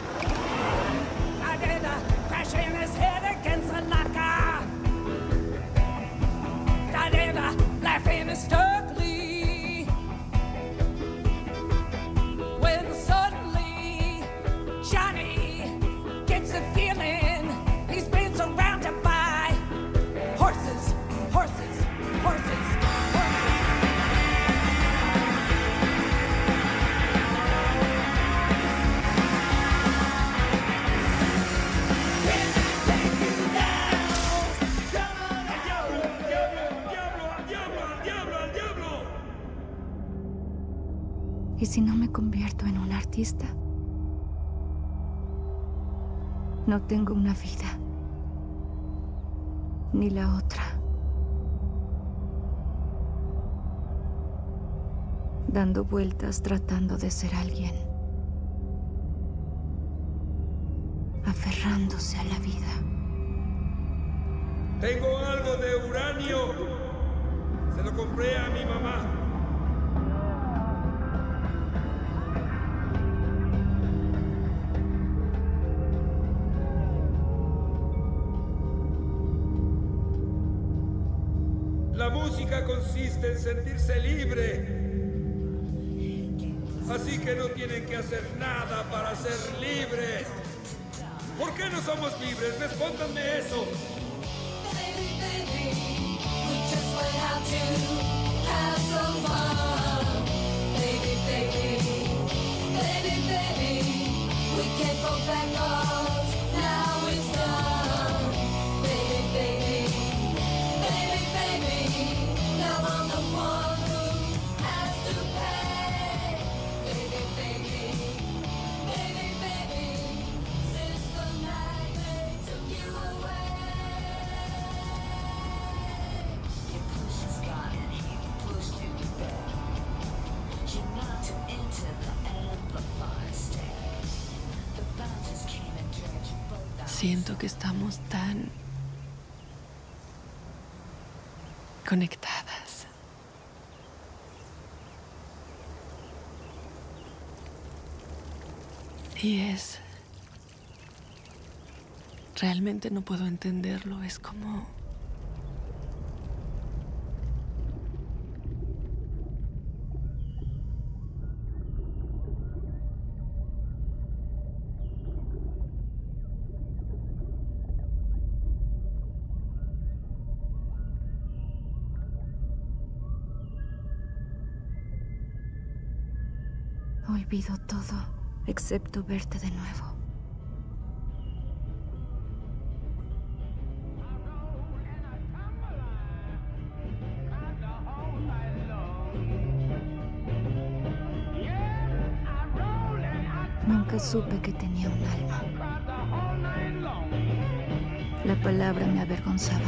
¿Y si no me convierto en un artista? No tengo una vida, ni la otra. Dando vueltas tratando de ser alguien. Aferrándose a la vida. Tengo algo de uranio. Se lo compré a mi mamá. La música consiste en sentirse libre. Así que no tienen que hacer nada para ser libres. ¿Por qué no somos libres? Respóndanme eso. Siento que estamos tan conectadas. Y realmente no puedo entenderlo. Es como... Olvido todo, excepto verte de nuevo. Nunca supe que tenía un alma. La palabra me avergonzaba.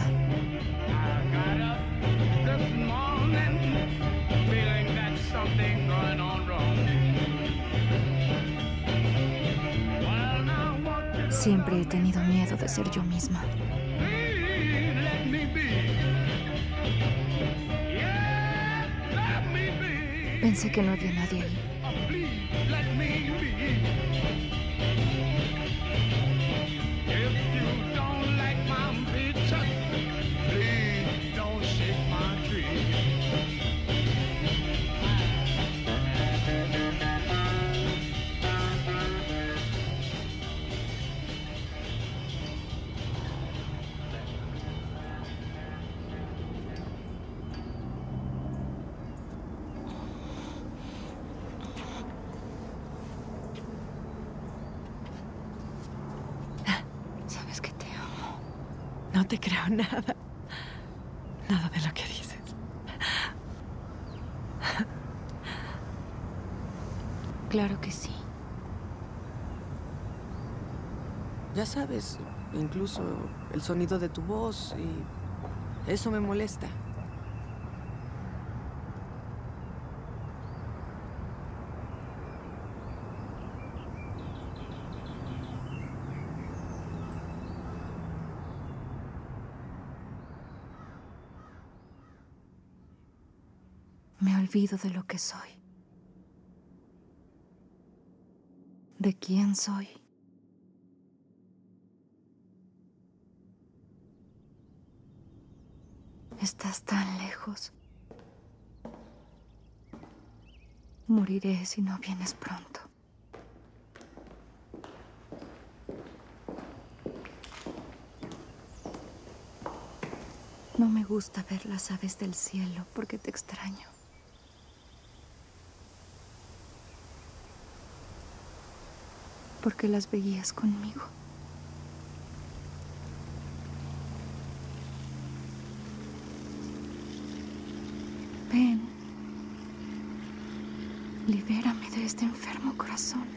Siempre he tenido miedo de ser yo misma. Pensé que no había nadie ahí. No te creo nada. Nada de lo que dices. Claro que sí. Ya sabes, incluso el sonido de tu voz y eso me molesta. Me olvido de lo que soy. De quién soy. Estás tan lejos. Moriré si no vienes pronto. No me gusta ver las aves del cielo porque te extraño. Porque las veías conmigo. Ven. Libérame de este enfermo corazón.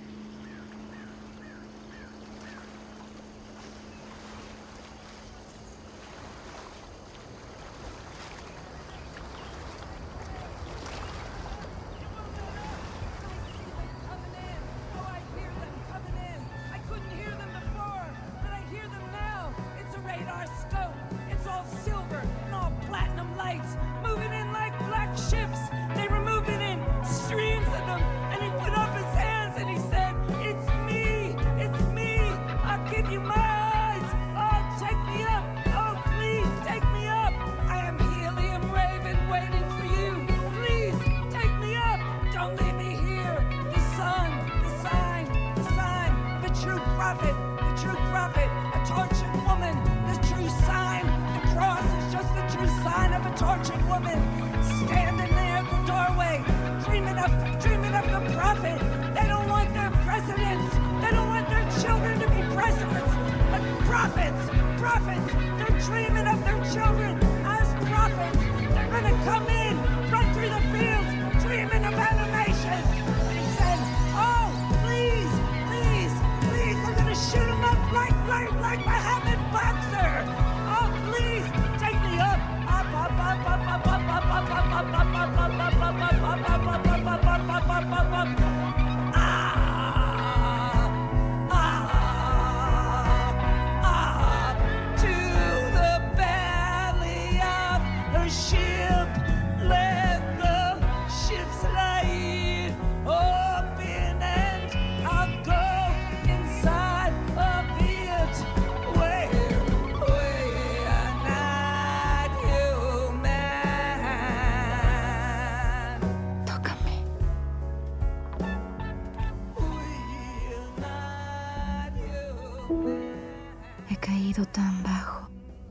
He caído tan bajo.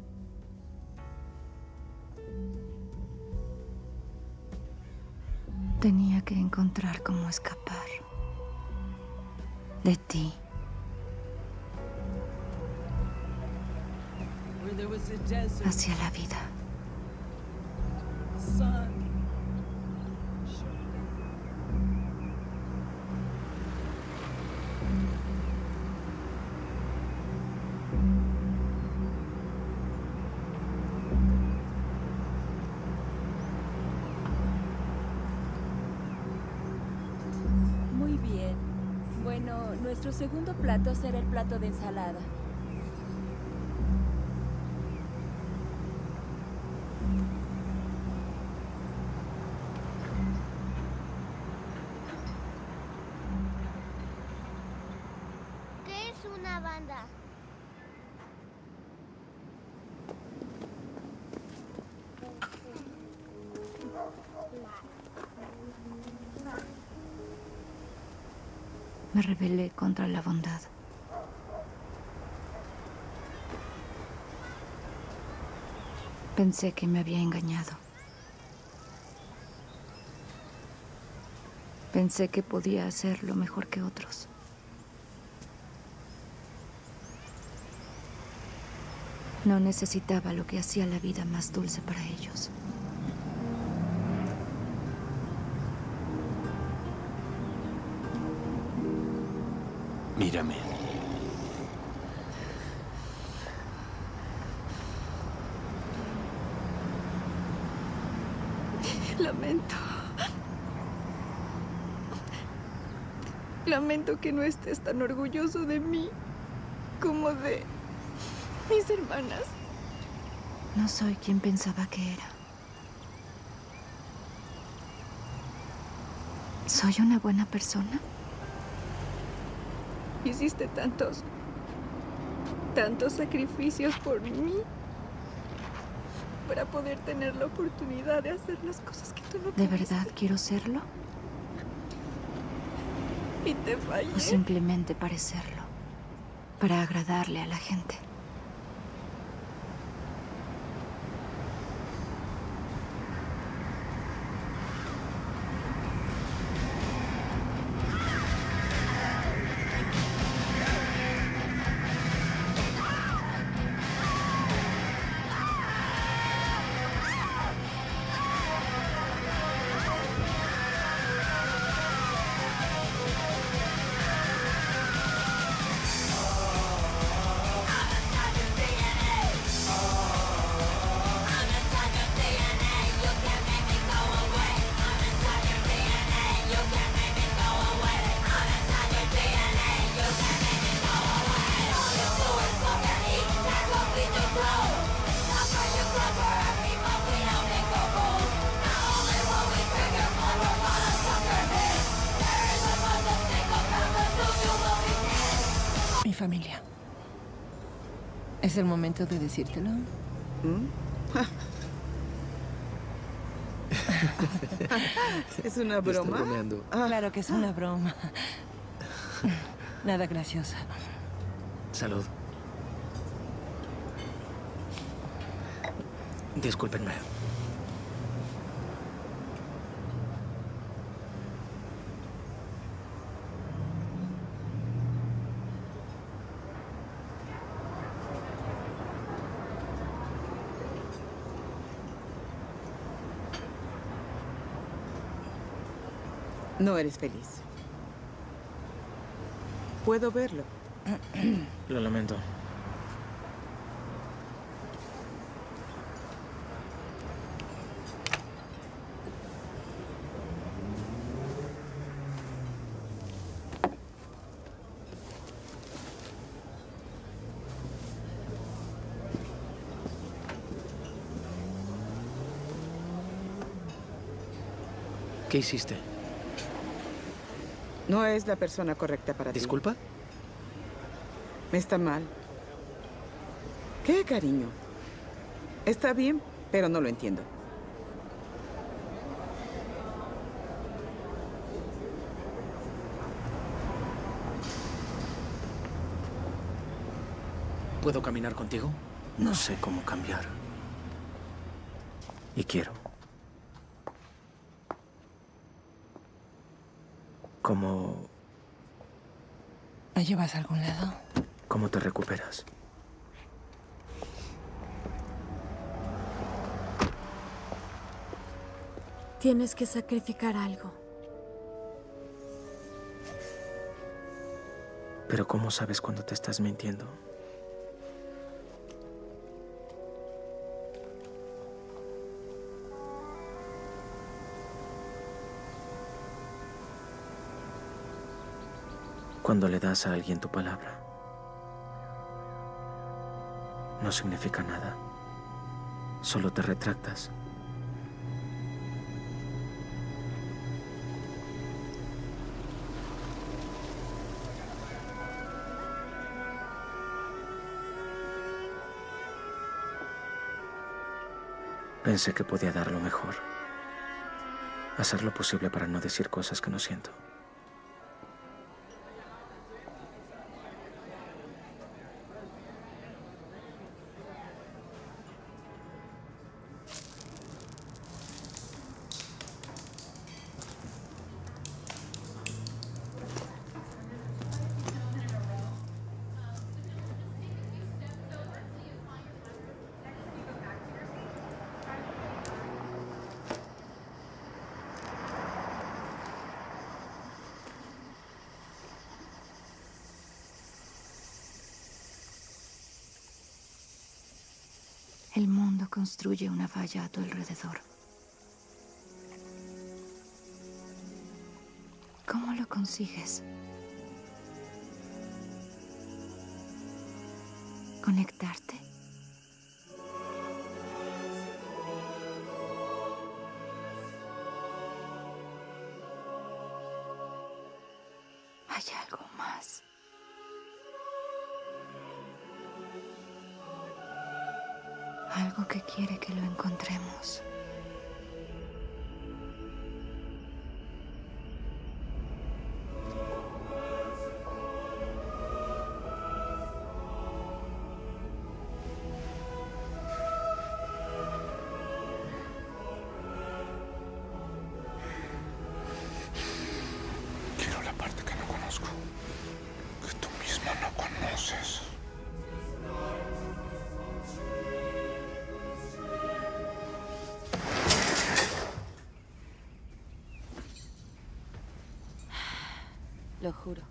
Tenía que encontrar cómo escapar de ti. Hacia la vida. Muy bien. Bueno, nuestro segundo plato será el plato de ensalada. ¿Qué es una banda? Me rebelé contra la bondad. Pensé que me había engañado. Pensé que podía hacerlo mejor que otros. No necesitaba lo que hacía la vida más dulce para ellos. Mírame. Lamento. Lamento que no estés tan orgulloso de mí como de mis hermanas. No soy quien pensaba que era. ¿Soy una buena persona? Hiciste tantos sacrificios por mí para poder tener la oportunidad de hacer las cosas que tú no ¿De pudiste. verdad quiero serlo? Y te fallé. ¿O simplemente parecerlo? Para agradarle a la gente. Mi familia. ¿Es el momento de decírtelo? ¿Es una broma? Está bromeando. Claro que es una broma. Nada graciosa. Salud. Discúlpenme. No eres feliz. Puedo verlo. Lo lamento. ¿Qué hiciste? No es la persona correcta para ti. ¿Disculpa? Está mal. ¿Qué, cariño? Está bien, pero no lo entiendo. ¿Puedo caminar contigo? No sé cómo cambiar. Y quiero. ¿Cómo ¿Me llevas a algún lado? te recuperas? Tienes que sacrificar algo. Pero ¿cómo sabes cuando te estás mintiendo? Cuando le das a alguien tu palabra, no significa nada. Solo te retractas. Pensé que podía dar lo mejor. Hacer lo posible para no decir cosas que no siento. El mundo construye una valla a tu alrededor. ¿Cómo lo consigues? ¿Conectarte? Hay algo más. Algo que quiere que lo encontremos. Quiero la parte que no conozco, que tú mismo no conoces. Lo juro.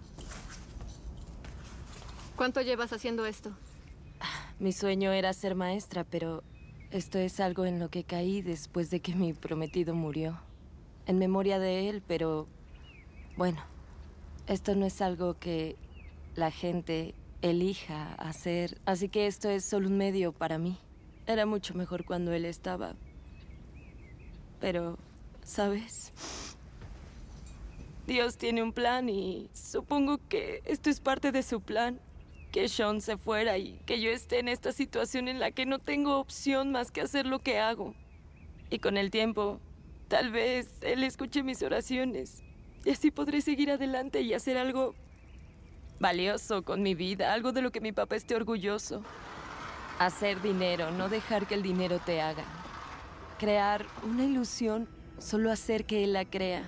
¿Cuánto llevas haciendo esto? Mi sueño era ser maestra, pero esto es algo en lo que caí después de que mi prometido murió. En memoria de él, pero bueno, esto no es algo que la gente elija hacer, así que esto es solo un medio para mí. Era mucho mejor cuando él estaba. Pero, ¿sabes? Dios tiene un plan y supongo que esto es parte de su plan. Que Sean se fuera y que yo esté en esta situación en la que no tengo opción más que hacer lo que hago. Y con el tiempo, tal vez él escuche mis oraciones. Y así podré seguir adelante y hacer algo valioso con mi vida, algo de lo que mi papá esté orgulloso. Hacer dinero, no dejar que el dinero te haga. Crear una ilusión, solo hacer que él la crea.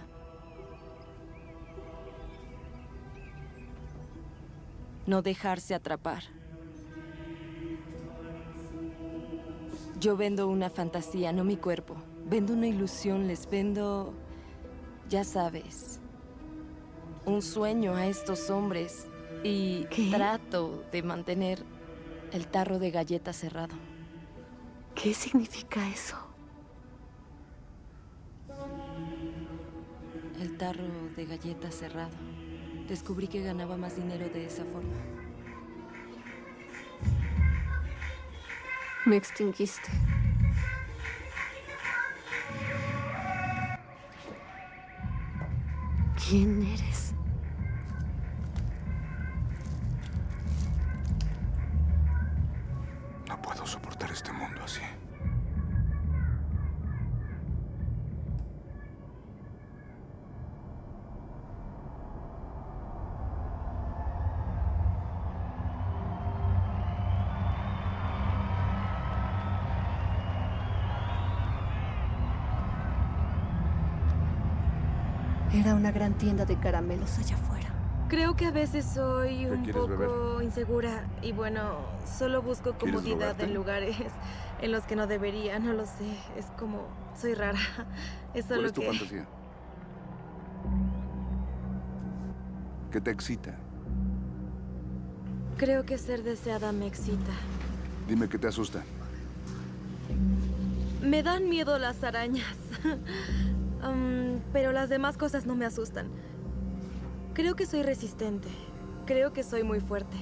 No dejarse atrapar. Yo vendo una fantasía, no mi cuerpo. Vendo una ilusión, les vendo, ya sabes, un sueño a estos hombres. Y trato de mantener el tarro de galletas cerrado. ¿Qué significa eso? El tarro de galletas cerrado. Descubrí que ganaba más dinero de esa forma. Me extinguiste. ¿Quién eres? No puedo soportar este mundo así. Era una gran tienda de caramelos allá afuera. Creo que a veces soy un quieres poco insegura y bueno, solo busco ¿Quieres comodidad drogarte? en lugares en los que no debería, no lo sé. Es como, soy rara. Es ¿Cuál solo es tu que... fantasía? ¿Qué te excita? Creo que ser deseada me excita. Dime qué te asusta. Me dan miedo las arañas. Pero las demás cosas no me asustan. Creo que soy resistente. Creo que soy muy fuerte.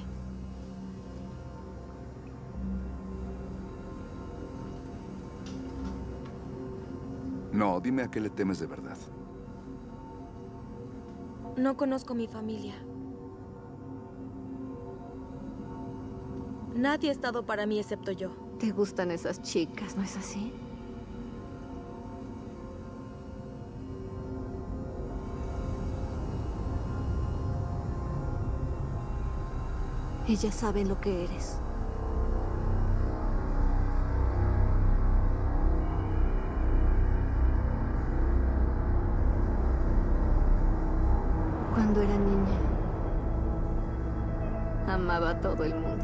No, dime a qué le temes de verdad. No conozco mi familia. Nadie ha estado para mí excepto yo. ¿Te gustan esas chicas, no es así? Ellas saben lo que eres. Cuando era niña, amaba a todo el mundo.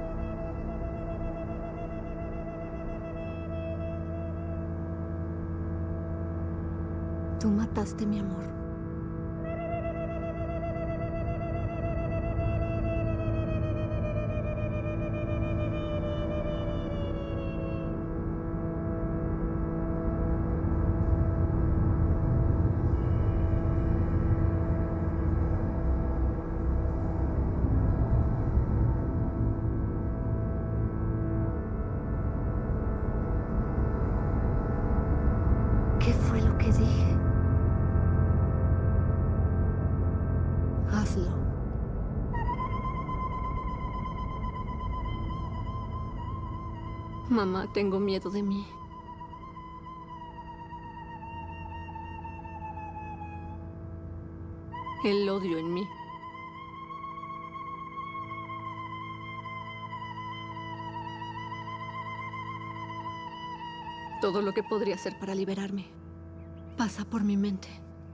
Tú mataste mi amor. hazlo. Mamá, tengo miedo de mí. El odio en mí. Todo lo que podría hacer para liberarme pasa por mi mente.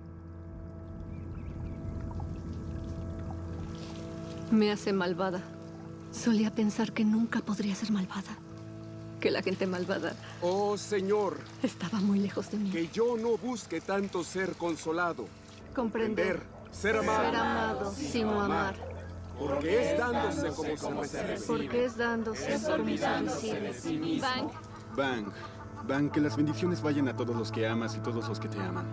Me hace malvada. Solía pensar que nunca podría ser malvada. Que la gente malvada Oh, Señor, estaba muy lejos de mí. que yo no busque tanto ser consolado, Comprender. ser amado, Ser amado, sino amar. porque es dándose como se recibe. Porque es dándose como se recibe. Bang. Bang. Bang, que las bendiciones vayan a todos los que amas y todos los que te aman.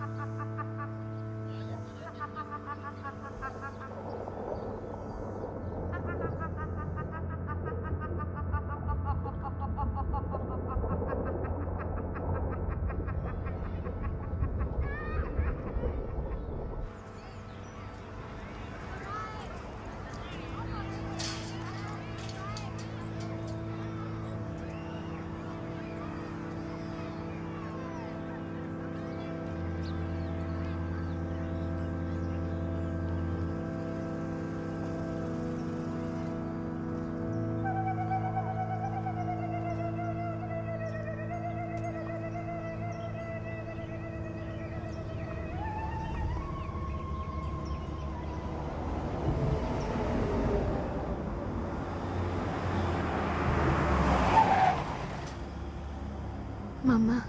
Mamá.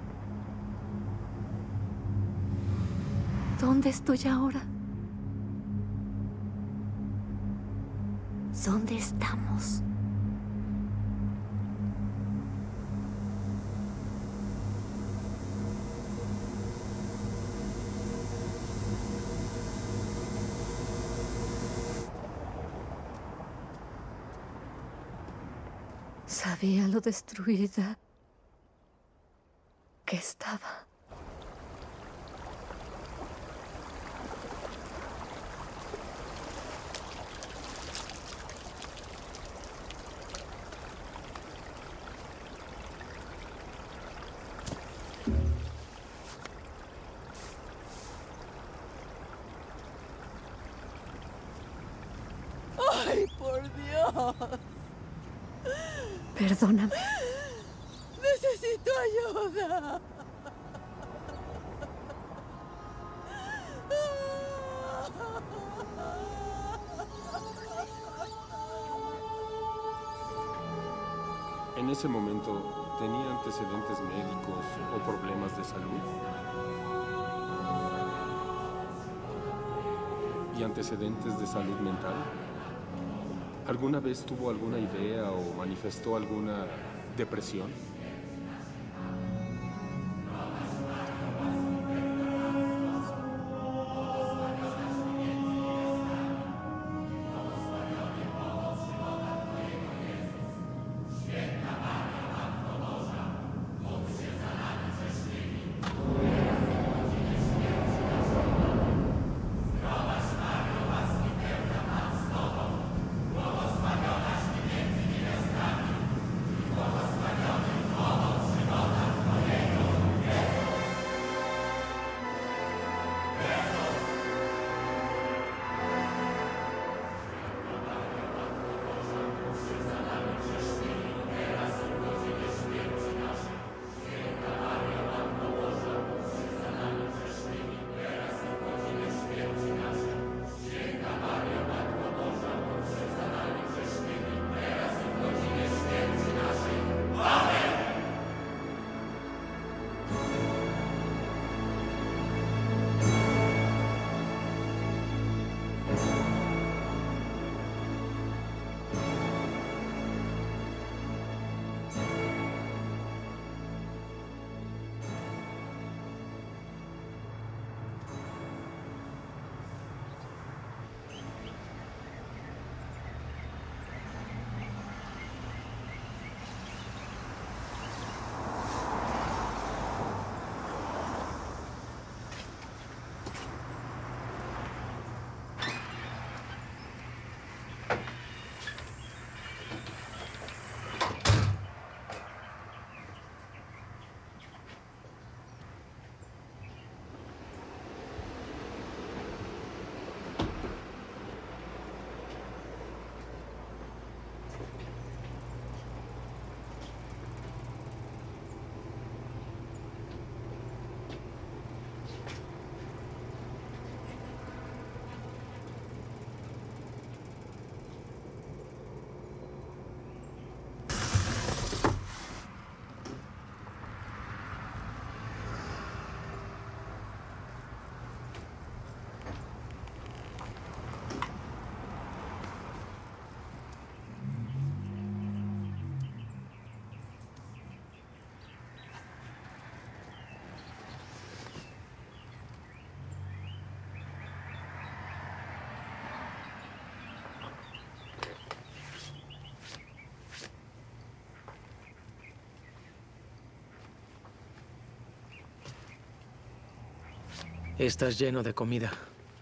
¿Dónde estoy ahora? ¿Dónde estamos? Sabía lo destruida que estaba. ¡Ay, por Dios! Perdóname. ¡Necesito ayuda! En ese momento, ¿tenía antecedentes médicos o problemas de salud? ¿Y antecedentes de salud mental? ¿Alguna vez tuvo alguna idea o manifestó alguna depresión? Estás lleno de comida.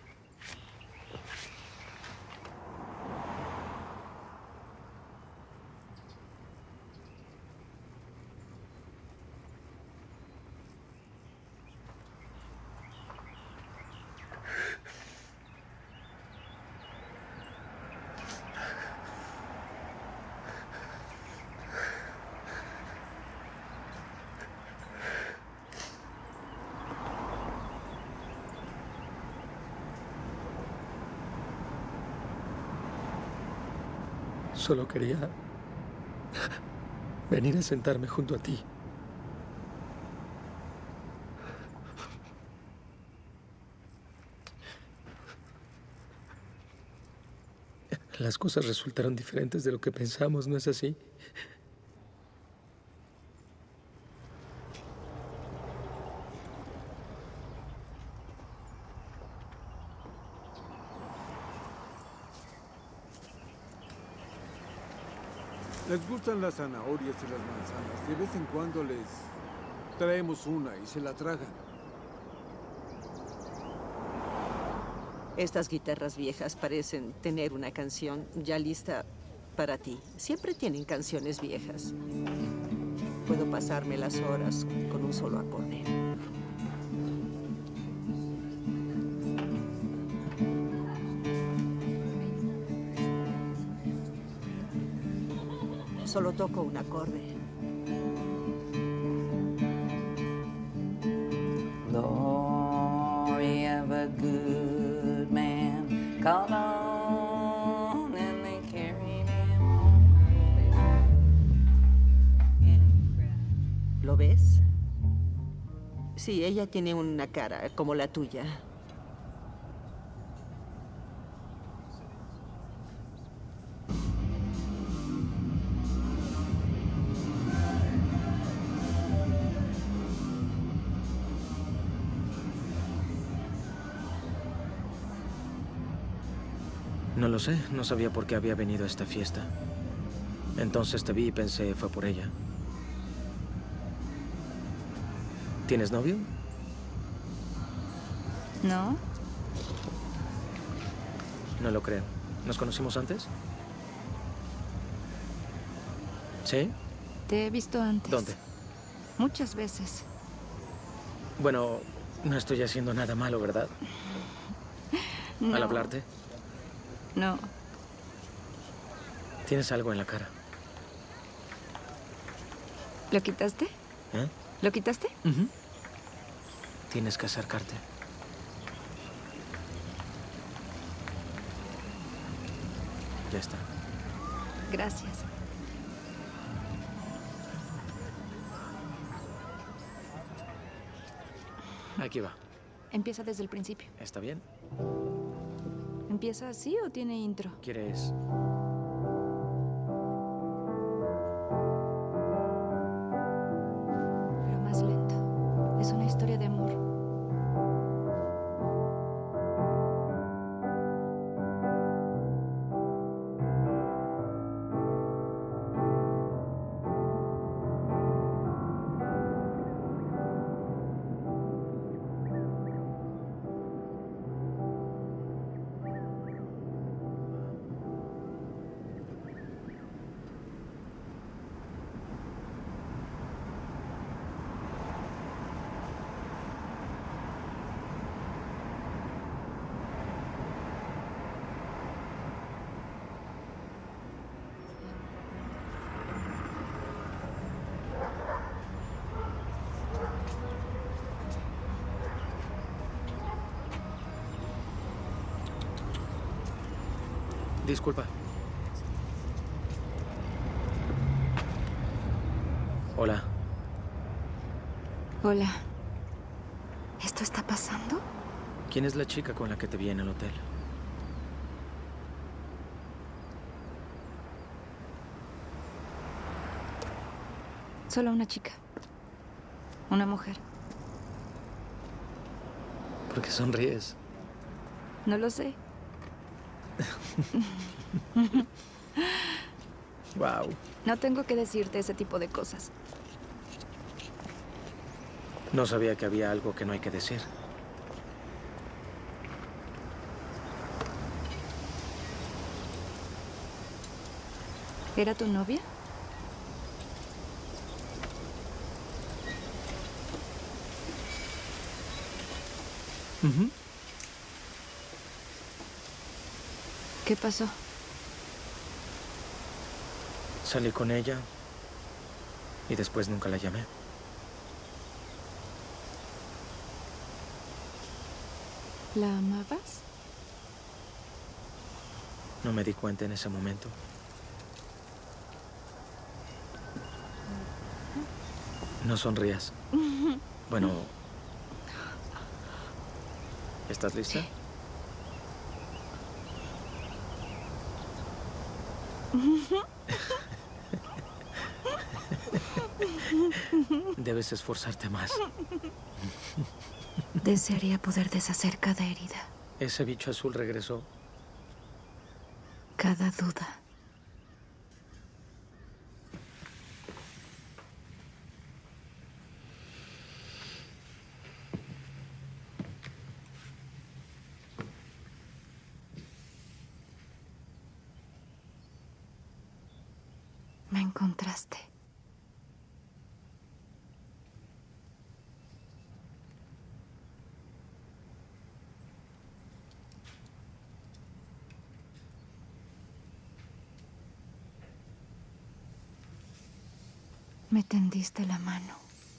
Solo quería venir a sentarme junto a ti. Las cosas resultaron diferentes de lo que pensamos, ¿no es así? Les gustan las zanahorias y las manzanas. De vez en cuando les traemos una y se la tragan. Estas guitarras viejas parecen tener una canción ya lista para ti. Siempre tienen canciones viejas. Puedo pasarme las horas con un solo acorde. Solo toco un acorde. Glory of a good man called on and they carried him home. ¿Lo ves? Sí, ella tiene una cara como la tuya. No lo sé, no sabía por qué había venido a esta fiesta. Entonces te vi y pensé, fue por ella. ¿Tienes novio? No. No lo creo. ¿Nos conocimos antes? ¿Sí? Te he visto antes. ¿Dónde? Muchas veces. Bueno, no estoy haciendo nada malo, ¿verdad? No. Al hablarte. No. Tienes algo en la cara. ¿Lo quitaste? ¿Eh? ¿Lo quitaste? Tienes que acercarte. Ya está. Gracias. Aquí va. Empieza desde el principio. ¿Está bien? ¿Empieza así o tiene intro? ¿Quieres...? Pero más lento. Es una historia de amor. Disculpa. Hola. Hola. ¿Esto está pasando? ¿Quién es la chica con la que te vi en el hotel? Solo una chica. Una mujer. ¿Por qué sonríes? No lo sé. Wow. No tengo que decirte ese tipo de cosas. No sabía que había algo que no hay que decir. ¿Era tu novia? ¿Qué pasó? Salí con ella y después nunca la llamé. ¿La amabas? No me di cuenta en ese momento. No sonrías. Bueno, ¿estás lista? Sí. Debes esforzarte más. Desearía poder deshacer cada herida, Ese bicho azul regresó. cada duda. Me encontraste. Me tendiste la mano.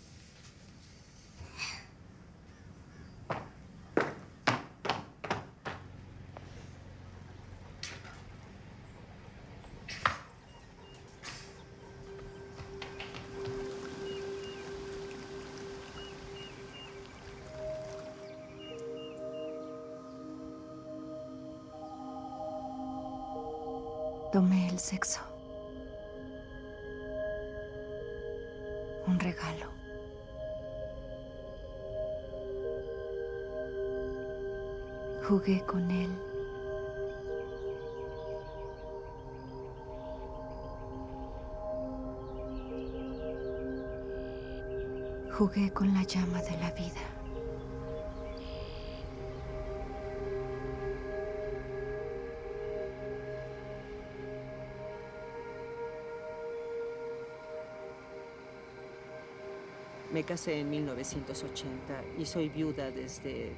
Tomé el sexo. Un regalo. Jugué con él. Jugué con la llama de la vida. Me casé en 1980 y soy viuda desde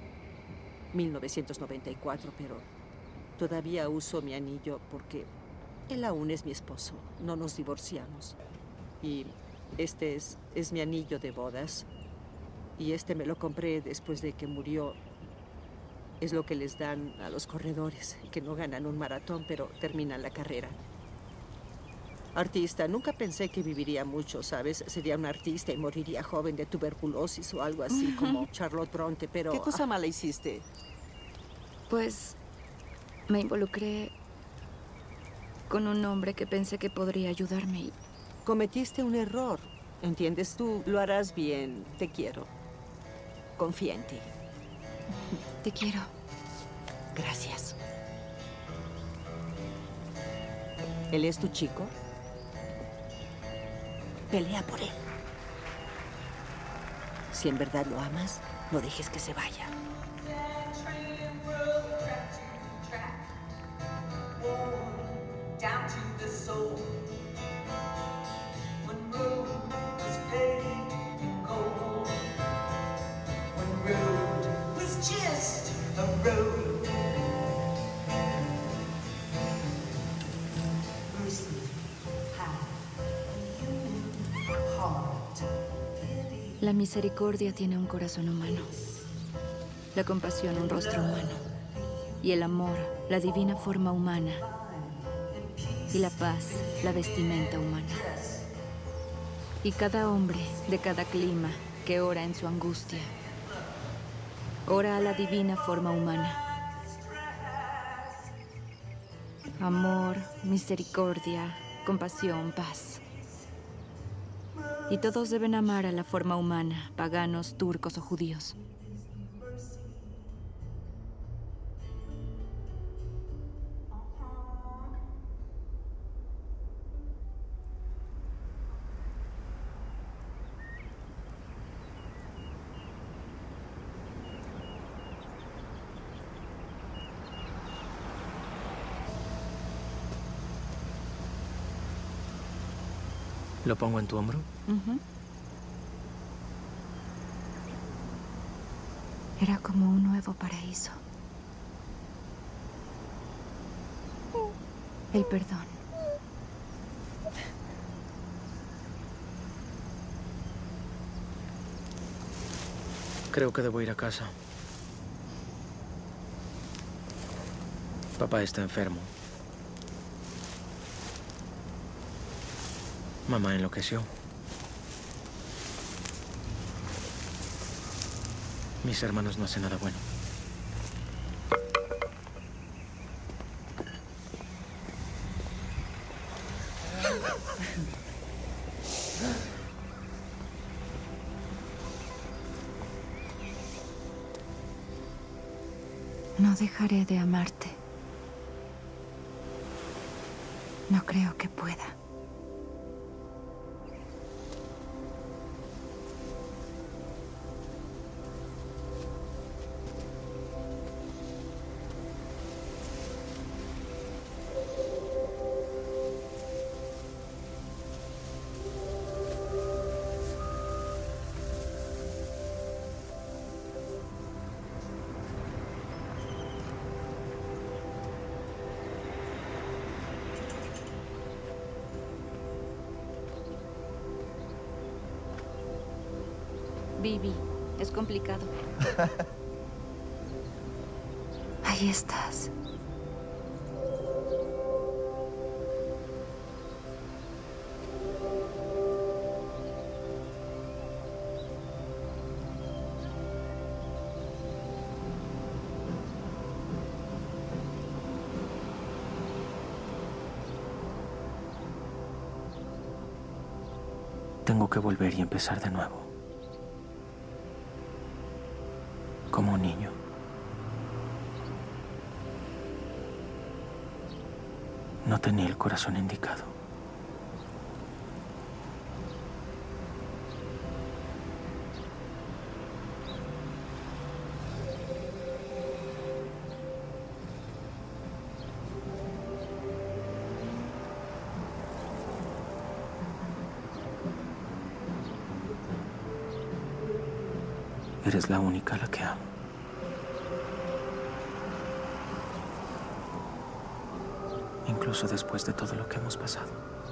1994, pero todavía uso mi anillo porque él aún es mi esposo. No nos divorciamos. Y este es mi anillo de bodas. Y este me lo compré después de que murió. Es lo que les dan a los corredores, que no ganan un maratón, pero terminan la carrera. Artista, nunca pensé que viviría mucho, ¿sabes? Sería un artista y moriría joven de tuberculosis o algo así, como Charlotte Bronte, pero... ¿Qué cosa mala hiciste? Pues me involucré con un hombre que pensé que podría ayudarme y... Cometiste un error, ¿entiendes? Tú lo harás bien. Te quiero. Confía en ti. Te quiero. Gracias. ¿Él es tu chico? Pelea por él. Si en verdad lo amas, no dejes que se vaya. La misericordia tiene un corazón humano, la compasión un rostro humano, y el amor la divina forma humana, y la paz la vestimenta humana. Y cada hombre de cada clima que ora en su angustia, ora a la divina forma humana. Amor, misericordia, compasión, paz. Y todos deben amar a la forma humana, paganos, turcos o judíos. ¿Lo pongo en tu hombro? Era como un nuevo paraíso. El perdón. Creo que debo ir a casa. Papá está enfermo. Mamá enloqueció. Mis hermanos no hacen nada bueno. No dejaré de amarte. No creo que pueda. Bibi, es complicado. Ahí estás. Tengo que volver y empezar de nuevo. Como un niño. No tenía el corazón indicado. Eres la única a la que amo. Incluso después de todo lo que hemos pasado.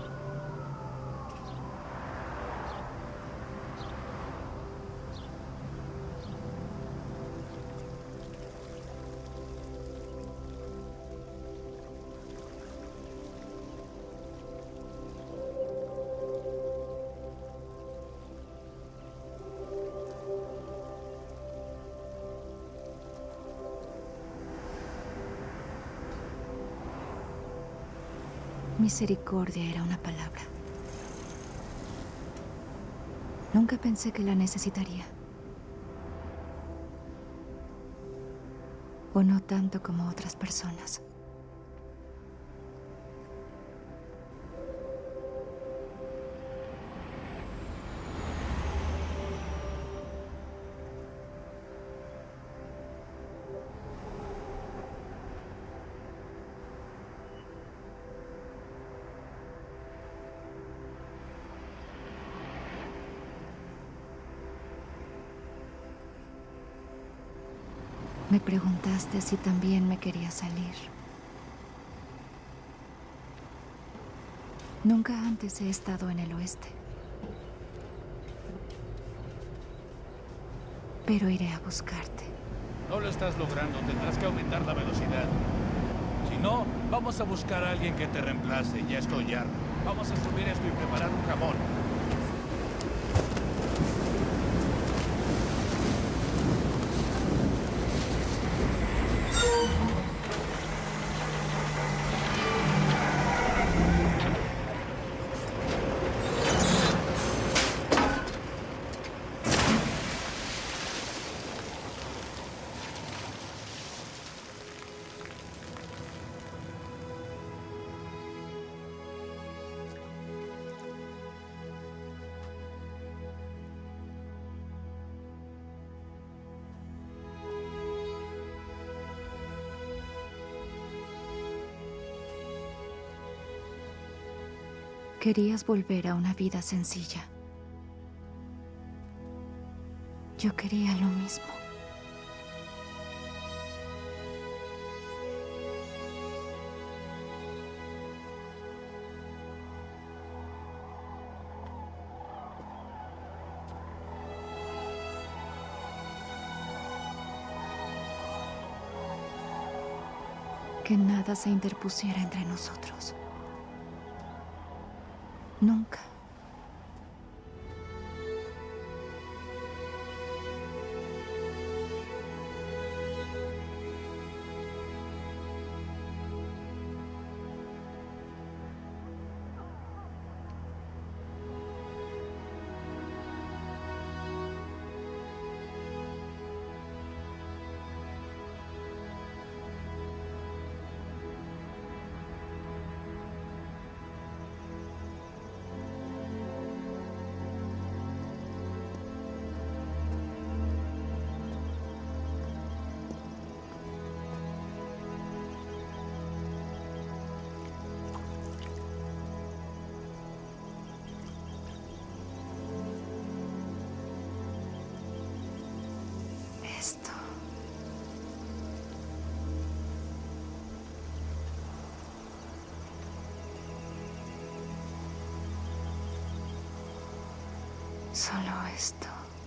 Misericordia era una palabra. Nunca pensé que la necesitaría. O no tanto como otras personas. Me preguntaste si también me quería salir. Nunca antes he estado en el oeste. Pero iré a buscarte. No lo estás logrando, tendrás que aumentar la velocidad. Si no, vamos a buscar a alguien que te reemplace. Ya estoy harto. Vamos a subir esto y preparar un jamón. Querías volver a una vida sencilla. Yo quería lo mismo. Que nada se interpusiera entre nosotros. Nunca. Esto. Solo esto.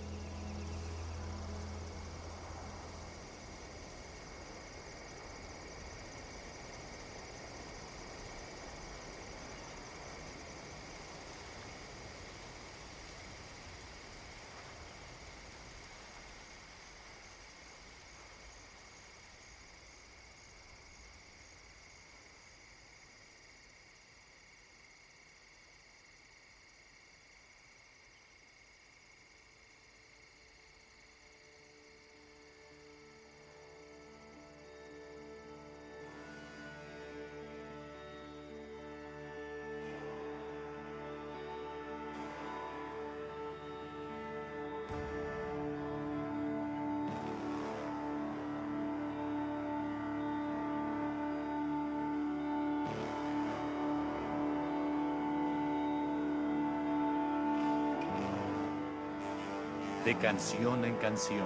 De canción en canción.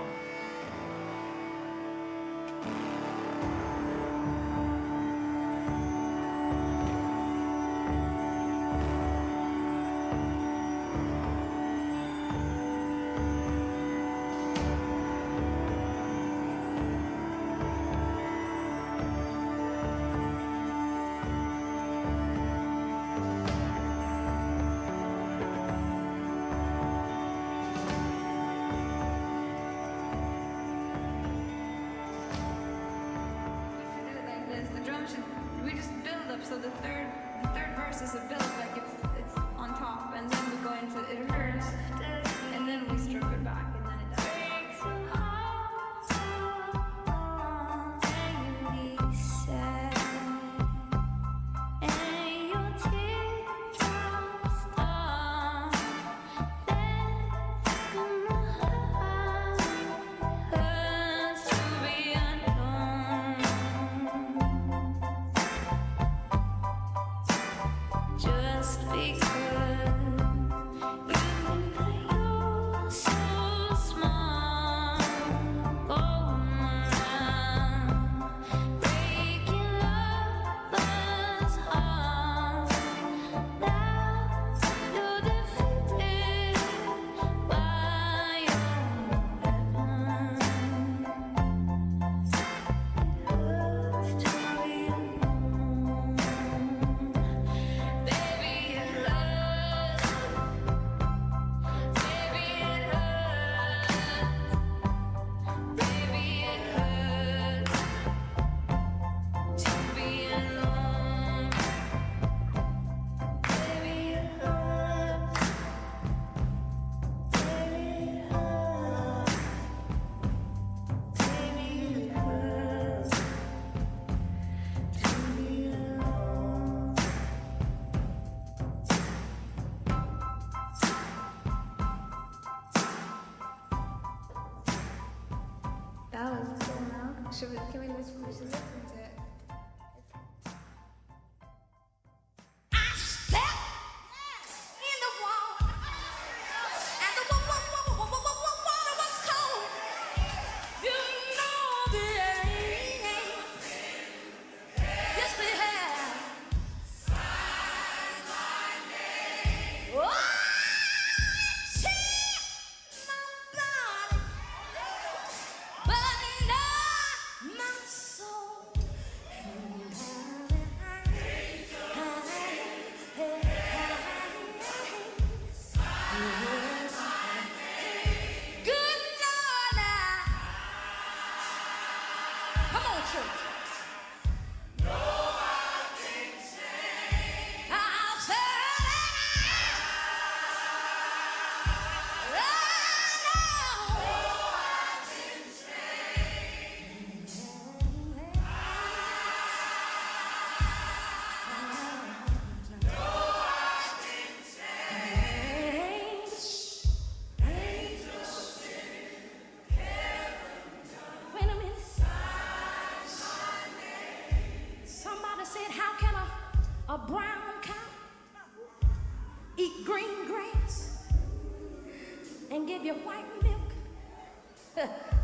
We just build up, so the third verse is a build, like it's on top, and then we go into it hurts, and then we strip it back, and then it dies. Just because you're so small, going around breaking lovers' hearts. Now you're defeated by your weapon. It hurts to be alone. Baby, it hurts. Baby, it hurts. Baby, it hurts to be alone. Baby, it hurts. Baby, it hurts. Baby, it hurts to be alone. That was cool, no? Can we listen to it? church. No, I can say. I'll say a brown cow eat green grass and give you white milk.